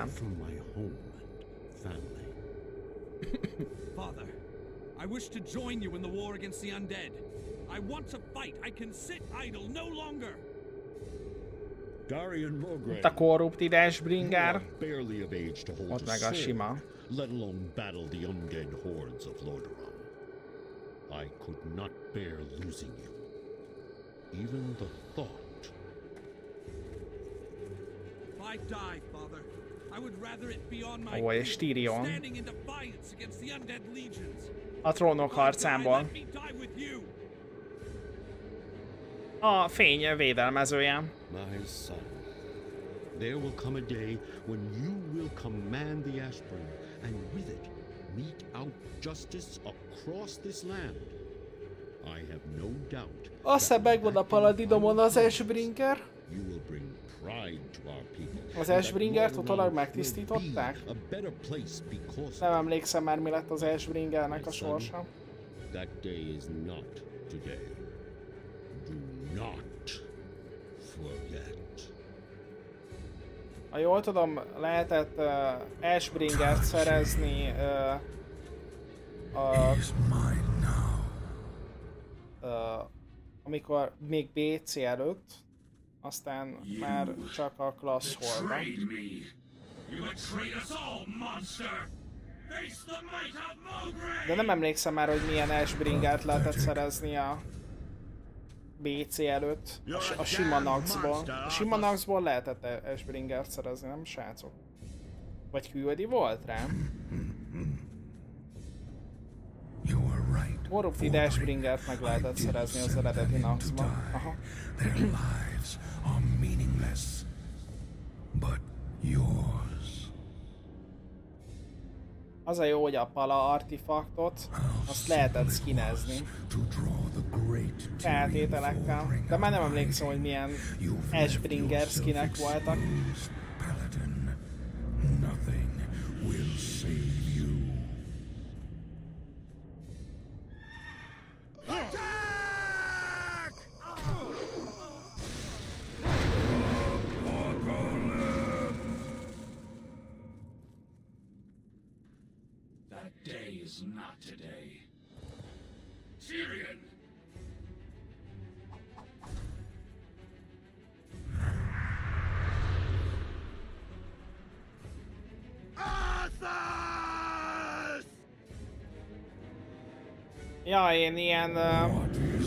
Father, I wish to join you in the war against the undead. I want to fight. I can sit idle no longer. Ott a korrupt Ashbringer. Ott meg a sima. Let alone battle the undead hordes of Lordaeron. I could not bear losing you. Even the thought. If I die, Father, I would rather it be on my Ó, és Tyrion. standing in defiance against the undead legions. A trónok harcából. A fény védelmezője. My son, there will come a day when you will command the Ashburn, and with it mete out justice across this land. I have no doubt. Aztán megvan a paladinomon az Ashbringer. You will bring pride to our people. Az Ashbringert utólag megtisztították? Nem emlékszem már, mi lett az Ashbringernek a sorsa. That day is not today. Do not forget. Ha jól tudom, lehetett uh, Ashbringert szerezni uh, a, uh, amikor még bé cé előtt, aztán már csak a Class Hall-ban. De nem emlékszem már, hogy milyen Ashbringert lehetett szerezni a bé cé előtt, a, a sima Naxból. A sima Naxból lehetett Ashbringert szerezni, nem srácok? Vagy küldi volt rá? Morupti Ashbringert meg lehetett szerezni az eredeti Naxban. Aha. Az a jó, hogy a pala artifaktot, azt lehetett skinezni feltételekkel, de már nem emlékszem, hogy milyen Ashbringer skinek voltak. Not today. Tyrion! Arthas! Ja, én ilyen... Uh,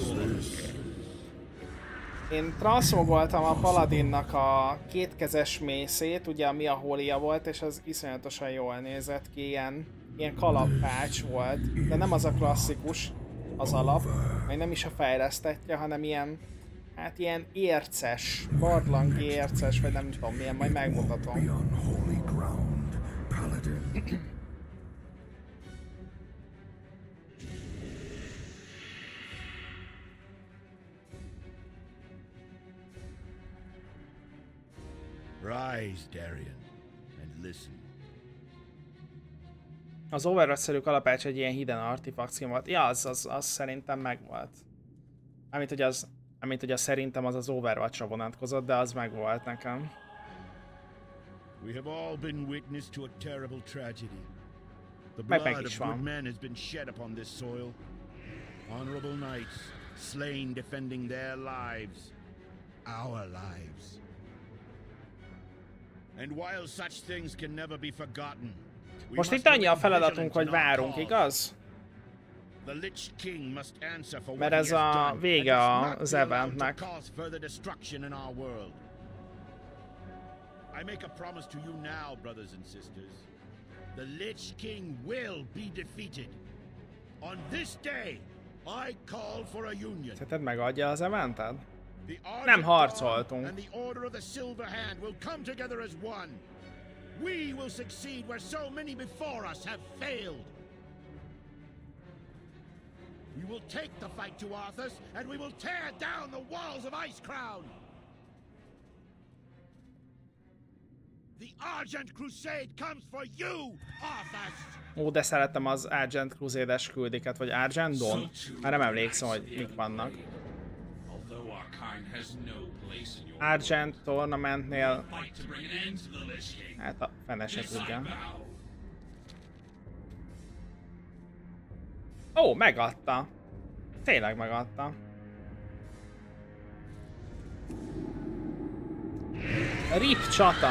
én transzmogoltam a Paladinnak a kétkezes mészét, ugye ami a Holia volt, és az iszonyatosan jól nézett ki, ilyen... Ilyen kalapács volt, de nem az a klasszikus, az alap, meg nem is a fejlesztetje, hanem ilyen, hát ilyen érces, barlangi érces, vagy nem tudom milyen, majd megmutatom. Rise, Darion, and listen. Az Overwatch-szerű kalapács egy ilyen hidden artifakció volt. Ja, az, az, az szerintem megvolt. Amit hogy az, amit hogy az szerintem az az Overwatch-ra vonatkozott, de az megvolt nekem. We have all been witness to a terrible tragedy. The Meg meg blood is of van. good men has been shed upon this soil. Honorable knights slain defending their lives, our lives. And while such things can never be forgotten, most itt annyi a feladatunk, hogy várunk, igaz? Mert ez a vége az eventnek. I make a promise to you now, brothers and sisters. The Lich King will be defeated. On this day, I call for a union. Szerinted megadja az eventet? Nem harcoltunk. And the Order of the Silver Hand will come together as one. We will succeed where so many before us have failed. We will take the fight to Arthas, and we will tear down the walls of Icecrown. The Argent Crusade comes for you, Arthas! Ó, de szeretem az Argent Crusade-es küldiket, vagy Argent Dawn. Már nem emlékszem, hogy mik vannak. Argent Tournamentnél... Hát a fene se tudja. Ó, megadta. Tényleg megadta. Rip csata.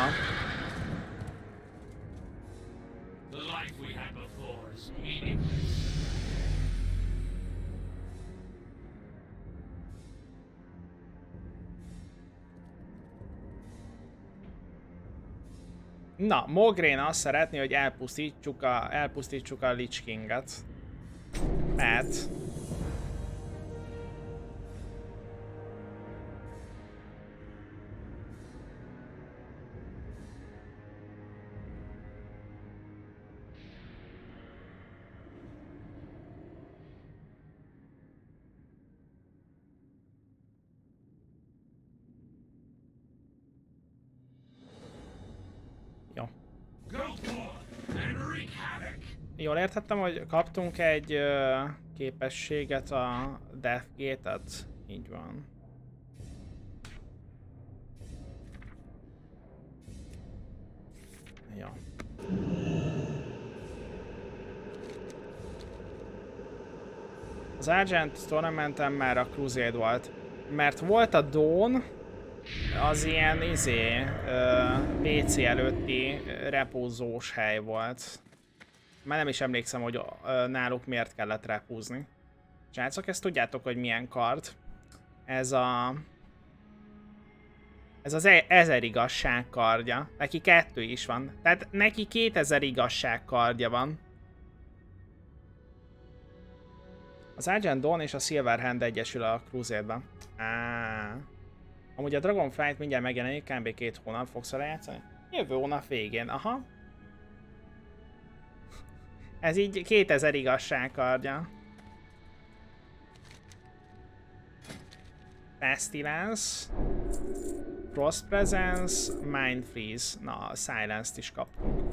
Na, Mograine azt szeretné, hogy elpusztítsuk a, elpusztítsuk a Lich Kinget. Mert... Jó. Jól értettem, hogy kaptunk egy uh, képességet a Deathgate-et? Így van. Ja. Az Argent Tournamenten már a Crusade volt, mert volt a Dawn, az ilyen izé, uh, bé cé előtti repózós hely volt. Már nem is emlékszem, hogy uh, náluk miért kellett repúzni. Srácok, ezt tudjátok, hogy milyen kard. Ez a... Ez az e ezer igazság kardja. Neki kettő is van. Tehát neki kétezer igazság kardja van. Az Argent Dawn és a Silverhand egyesül a Crusade-ban. Á. Amúgy a Dragonflight mindjárt megjelenik, kb. két hónap fogsz vele játszani? Jövő hónap végén, aha. Ez így kétezer igazság kardja. Pestilence. Frost Presence, Mind Freeze. Na, a Silence-t is kaptunk.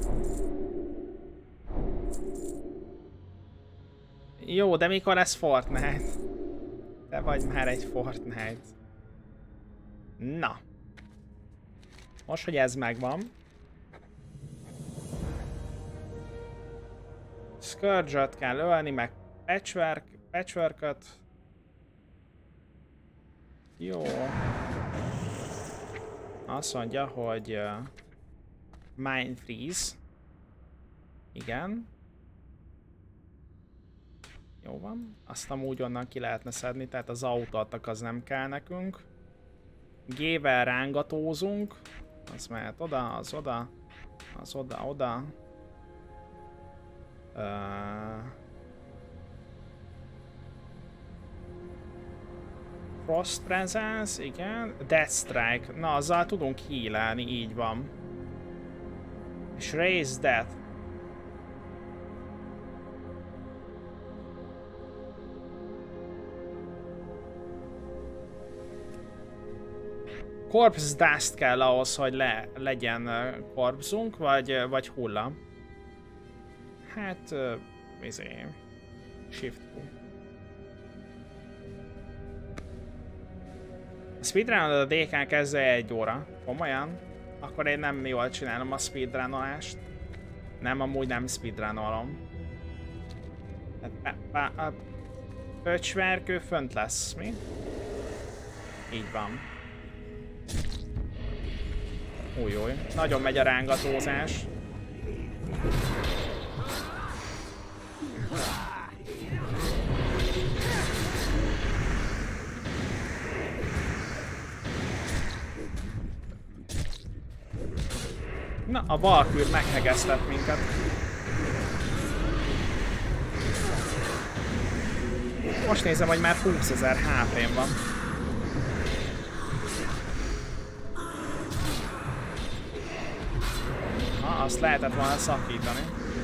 Jó, de mikor lesz Fortnite? Te vagy már egy Fortnite. Na. Most, hogy ez megvan. Scourge-öt kell ölni, meg Patchwork, Patchwork-öt. Jó. Azt mondja, hogy uh, Mind Freeze. Igen. Jó van. Azt amúgy onnan ki lehetne szedni, tehát az autótak az nem kell nekünk. G-vel rángatózunk. Az mehet oda, az oda. Az oda, oda. Uh... Frost Presence, igen. Death Strike. Na, azzal tudunk healelni, így van. És Raise Death. Corpse Dust kell ahhoz, hogy le, legyen korpzunk, vagy, vagy hulla. Hát, uh, izé, Shift Q. A speedrun a dé ká kezdve egy óra. Komolyan? Akkor én nem jól csinálom a speedrunolást. Nem, amúgy nem speedrunolom. A pöcsverkő fönt lesz, mi? Így van. Új, új. Nagyon megy a rángatózás. Na, a Valkür meghegesztett minket. Most nézem, hogy már húszezer há pén van. Na, azt lehetett volna szakítani.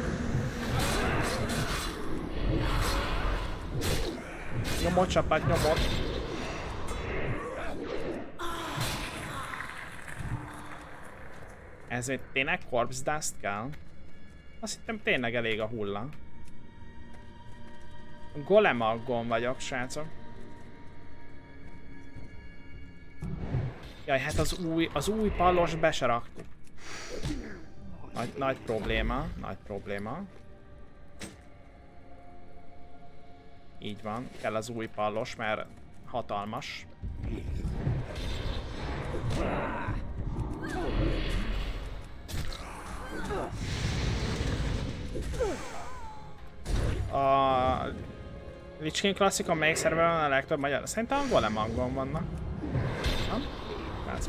Nyomott csapat, nyomott. Ezért tényleg Corpse Dust kell? Azt hittem tényleg elég a hulla. Golemaggon vagyok, srácok. Jaj, hát az új, az új pallos be se raktuk. Nagy, nagy probléma, nagy probléma. Így van, kell az új pallos, mert hatalmas. A Lich King klasszikon melyik szerveren a legtöbb magyar? Szerintem a Golemangon vannak. Nem? Látszok.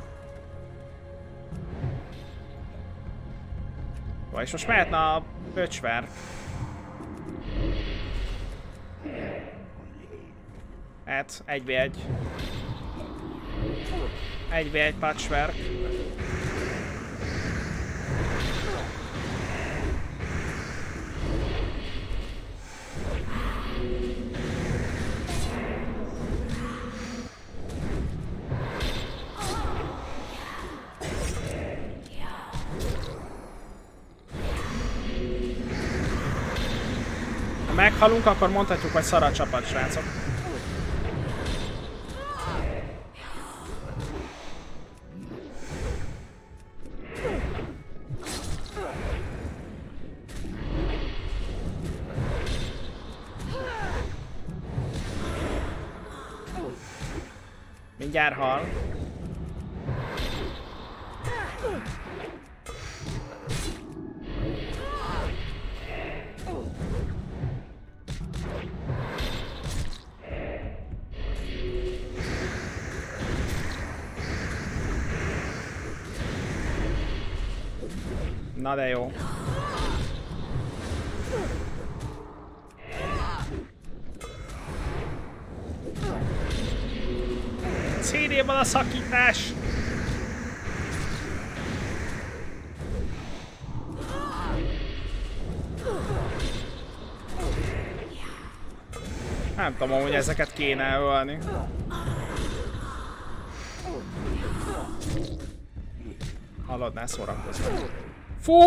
Jó, és most mehetne a pöcsver. Hát, egy vé egy. egy vé egy patchwork. Ha meghalunk, akkor mondhatjuk, hogy szar a csapat, srácok. Mindjárt hal. Na de jó. cé dé-ben a szakítás! Nem tudom, hogy ezeket kéne ölni. Hallod, ne szórakozni. Fú!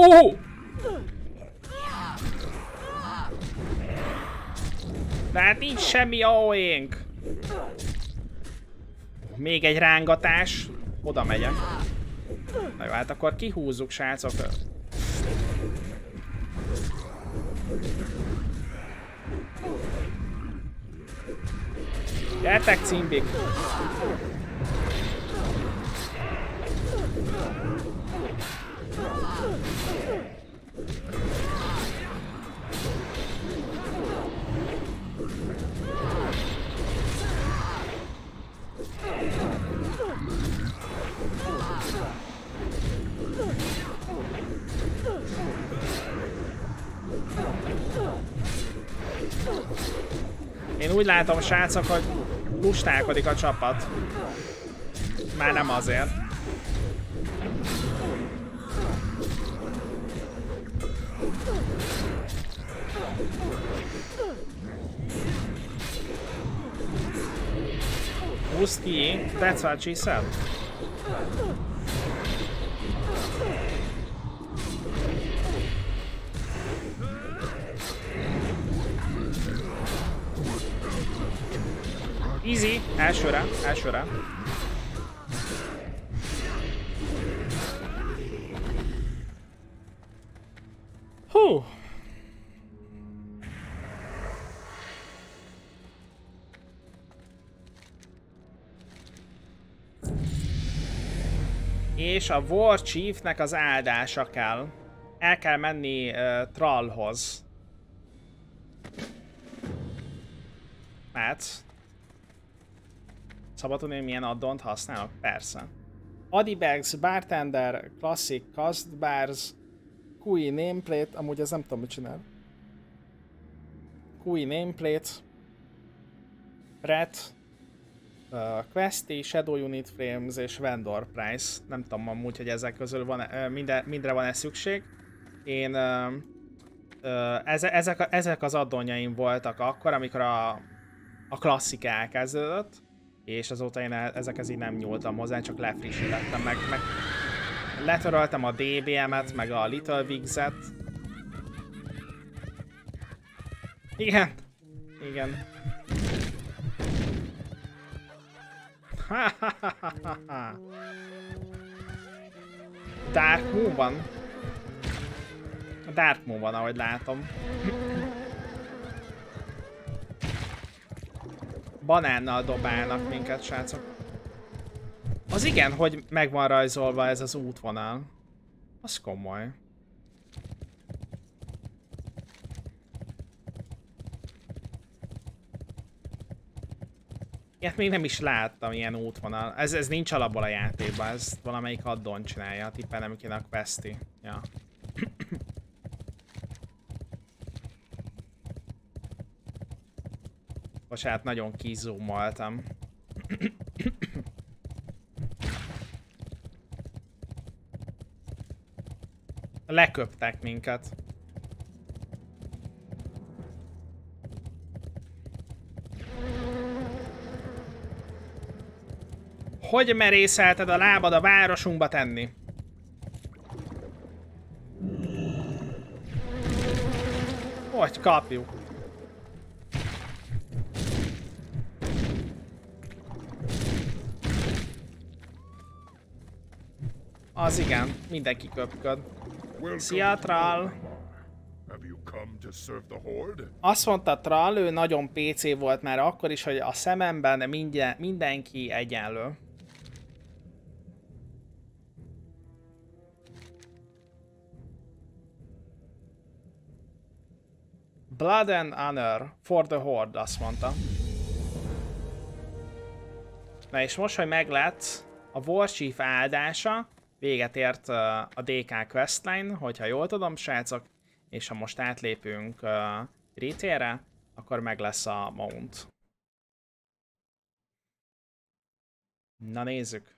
De hát nincs semmi á o é-nk. Még egy rángatás. Oda megyek. Na jó, hát akkor kihúzzuk, srácok. Gyertek, cimbik! Én úgy látom, srácok, hogy lustálkodik a csapat. Már nem azért. Húzd ki, that's what she said. Easy, elsőre, elsőre. Hú. És a War Chiefnek az áldása kell. El kell menni uh, Thrallhoz. Mehetsz. Szabad tudni, hogy milyen addont használok? Persze. Adibags, Bartender, Classic, Cast Bars, Q I Nameplate, amúgy ez nem tudom, mit csinál. Q I Nameplate, Ret, uh, Questy, Shadow Unit Frames és Vendor Price. Nem tudom amúgy, hogy ezek közül van, uh, minden, mindre van-e szükség. Én uh, uh, eze, ezek, ezek az addonjaim voltak akkor, amikor a, a klasszik elkezdődött. És azóta én ezekhez így nem nyúltam hozzá, csak lefrissítettem, meg, meg letöröltem a dé bé em-et, meg a Little Wigs-et. Igen. Igen. Dark Moon-ban. A Dark Moon-ban, ahogy látom. Banánnal dobálnak minket, srácok. Az igen, hogy meg van rajzolva ez az útvonal. Az komoly. Ilyet még nem is láttam, ilyen útvonal. Ez, ez nincs alapból a játékban, ez valamelyik addon csinálja. Tippelnem kéne a Questy. Ja. Bocsánat, nagyon kizoomaltam. Leköptek minket. Hogy merészelted a lábad a városunkba tenni? Hogy kapjuk? Az igen, mindenki köpköd. Szia, Thrall! Azt mondta Thrall, ő nagyon pé cé volt már akkor is, hogy a szememben minden, mindenki egyenlő. Blood and honor for the horde, azt mondta. Na és most, hogy meglett a War Chief áldása, véget ért a dé ká questline, hogyha jól tudom, srácok, és ha most átlépünk retailre, akkor meg lesz a mount. Na nézzük.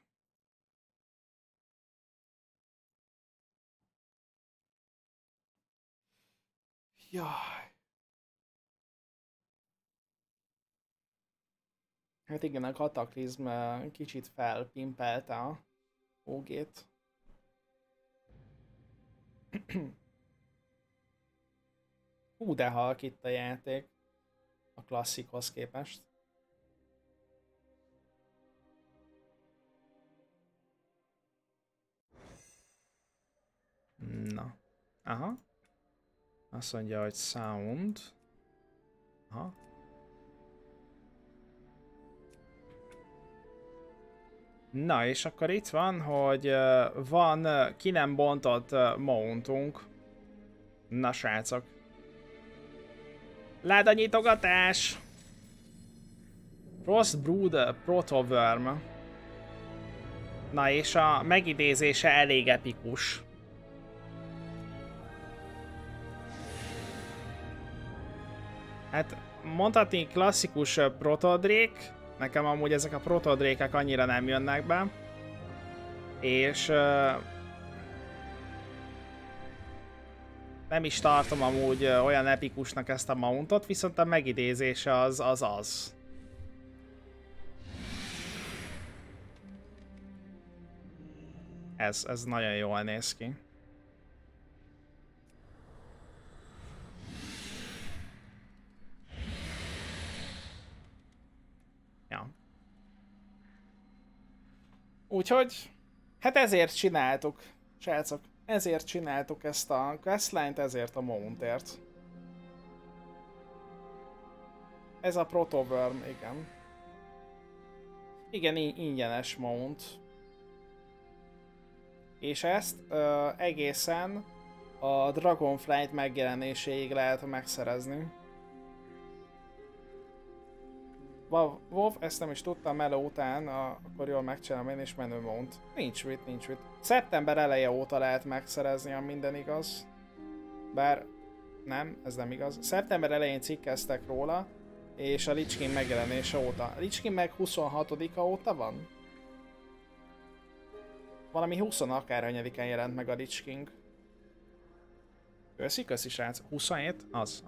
Jaj. Hát igen, a kataklizm kicsit felpimpelte a ó gét. Hú, de halk itt a játék a klasszikhoz képest. Na. Aha. Azt mondja, hogy sound. Aha. Na, és akkor itt van, hogy uh, van uh, ki nem bontott uh, mountunk. Na, srácok. Ládanyitogatás! Frostbrood Protoworm. Na, és a megidézése elég epikus. Hát mondhatni klasszikus protodrék, nekem amúgy ezek a protodrékek annyira nem jönnek be. És uh, nem is tartom amúgy uh, olyan epikusnak ezt a mountot, viszont a megidézése az az az. Ez, ez nagyon jól néz ki. Ja. Úgyhogy, hát ezért csináltuk, srácok, ezért csináltuk ezt a questline-t, ezért a mountért. Ez a Protoworm, igen. Igen, ingyenes mount. És ezt uh, egészen a Dragonflight megjelenéséig lehet megszerezni. WoW, ezt nem is tudtam, Melo után, a, akkor jól megcsinálom én is menő mount. Nincs mit, nincs mit. Szeptember eleje óta lehet megszerezni, ha minden igaz. Bár nem, ez nem igaz. Szeptember elején cikkeztek róla, és a Lich King megjelenése óta. A Lich King meg huszonhatodika óta van? Valami húsz akárhanyadikán jelent meg a Lich King. Köszi, köszi srác. huszonhét? Az.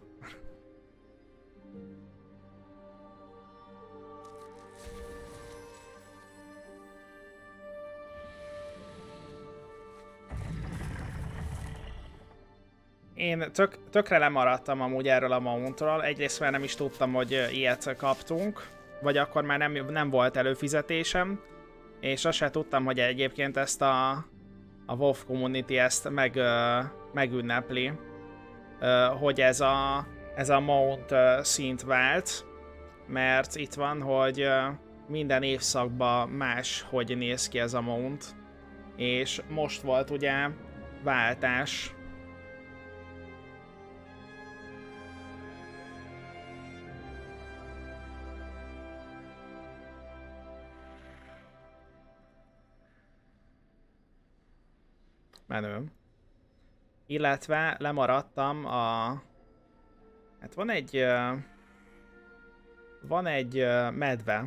Én tök, tökre lemaradtam amúgy erről a mountról. Egyrészt már nem is tudtam, hogy ilyet kaptunk, vagy akkor már nem, nem volt előfizetésem, és azt sem tudtam, hogy egyébként ezt a, a WoW Community ezt meg, megünnepli, hogy ez a, ez a mount szint vált, mert itt van, hogy minden évszakban más, hogy néz ki ez a mount, és most volt ugye váltás. Menő. Illetve lemaradtam a... Hát van egy... Van egy medve.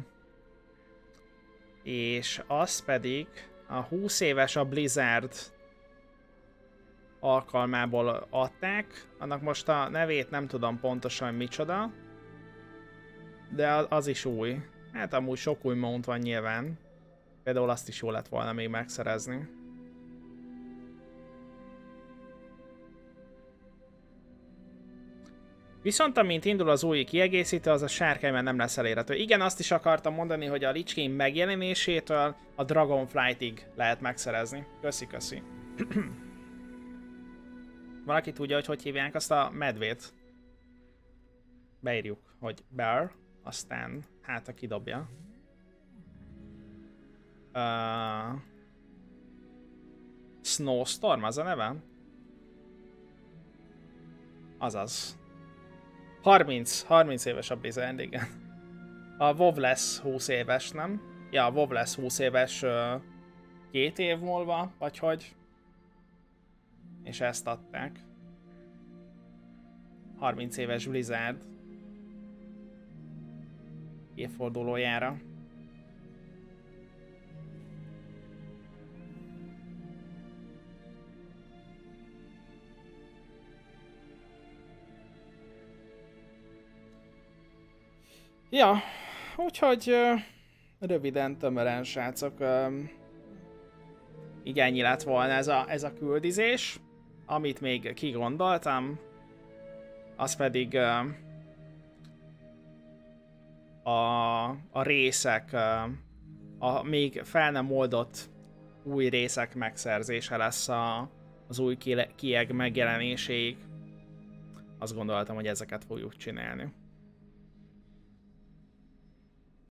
És az pedig a húsz éves a Blizzard alkalmából adták. Annak most a nevét nem tudom pontosan micsoda. De az is új. Hát amúgy sok új mount van nyilván. Például azt is jó lett volna még megszerezni. Viszont amint indul az új kiegészítő, az a sárkány már nem lesz elérhető. Igen, azt is akartam mondani, hogy a Lich King megjelenésétől a Dragonflightig lehet megszerezni. Köszi, köszi. Valaki tudja, hogy hogy hívják azt a medvét? Beírjuk, hogy Bear, aztán hát a kidobja. Uh, Snowstorm az a neve? Azaz. harminc, harminc éves a Blizzard, igen. A WoW lesz húsz éves, nem? Ja, a WoW lesz húsz éves uh, két év múlva, vagy hogy? És ezt adták. harminc éves Blizzard évfordulójára. Ja, úgyhogy uh, röviden, tömören, srácok, um, így ennyi lett volna ez a, ez a küldizés. Amit még kigondoltam, az pedig uh, a, a részek, uh, a még fel nem oldott új részek megszerzése lesz a, az új kieg megjelenéséig. Azt gondoltam, hogy ezeket fogjuk csinálni.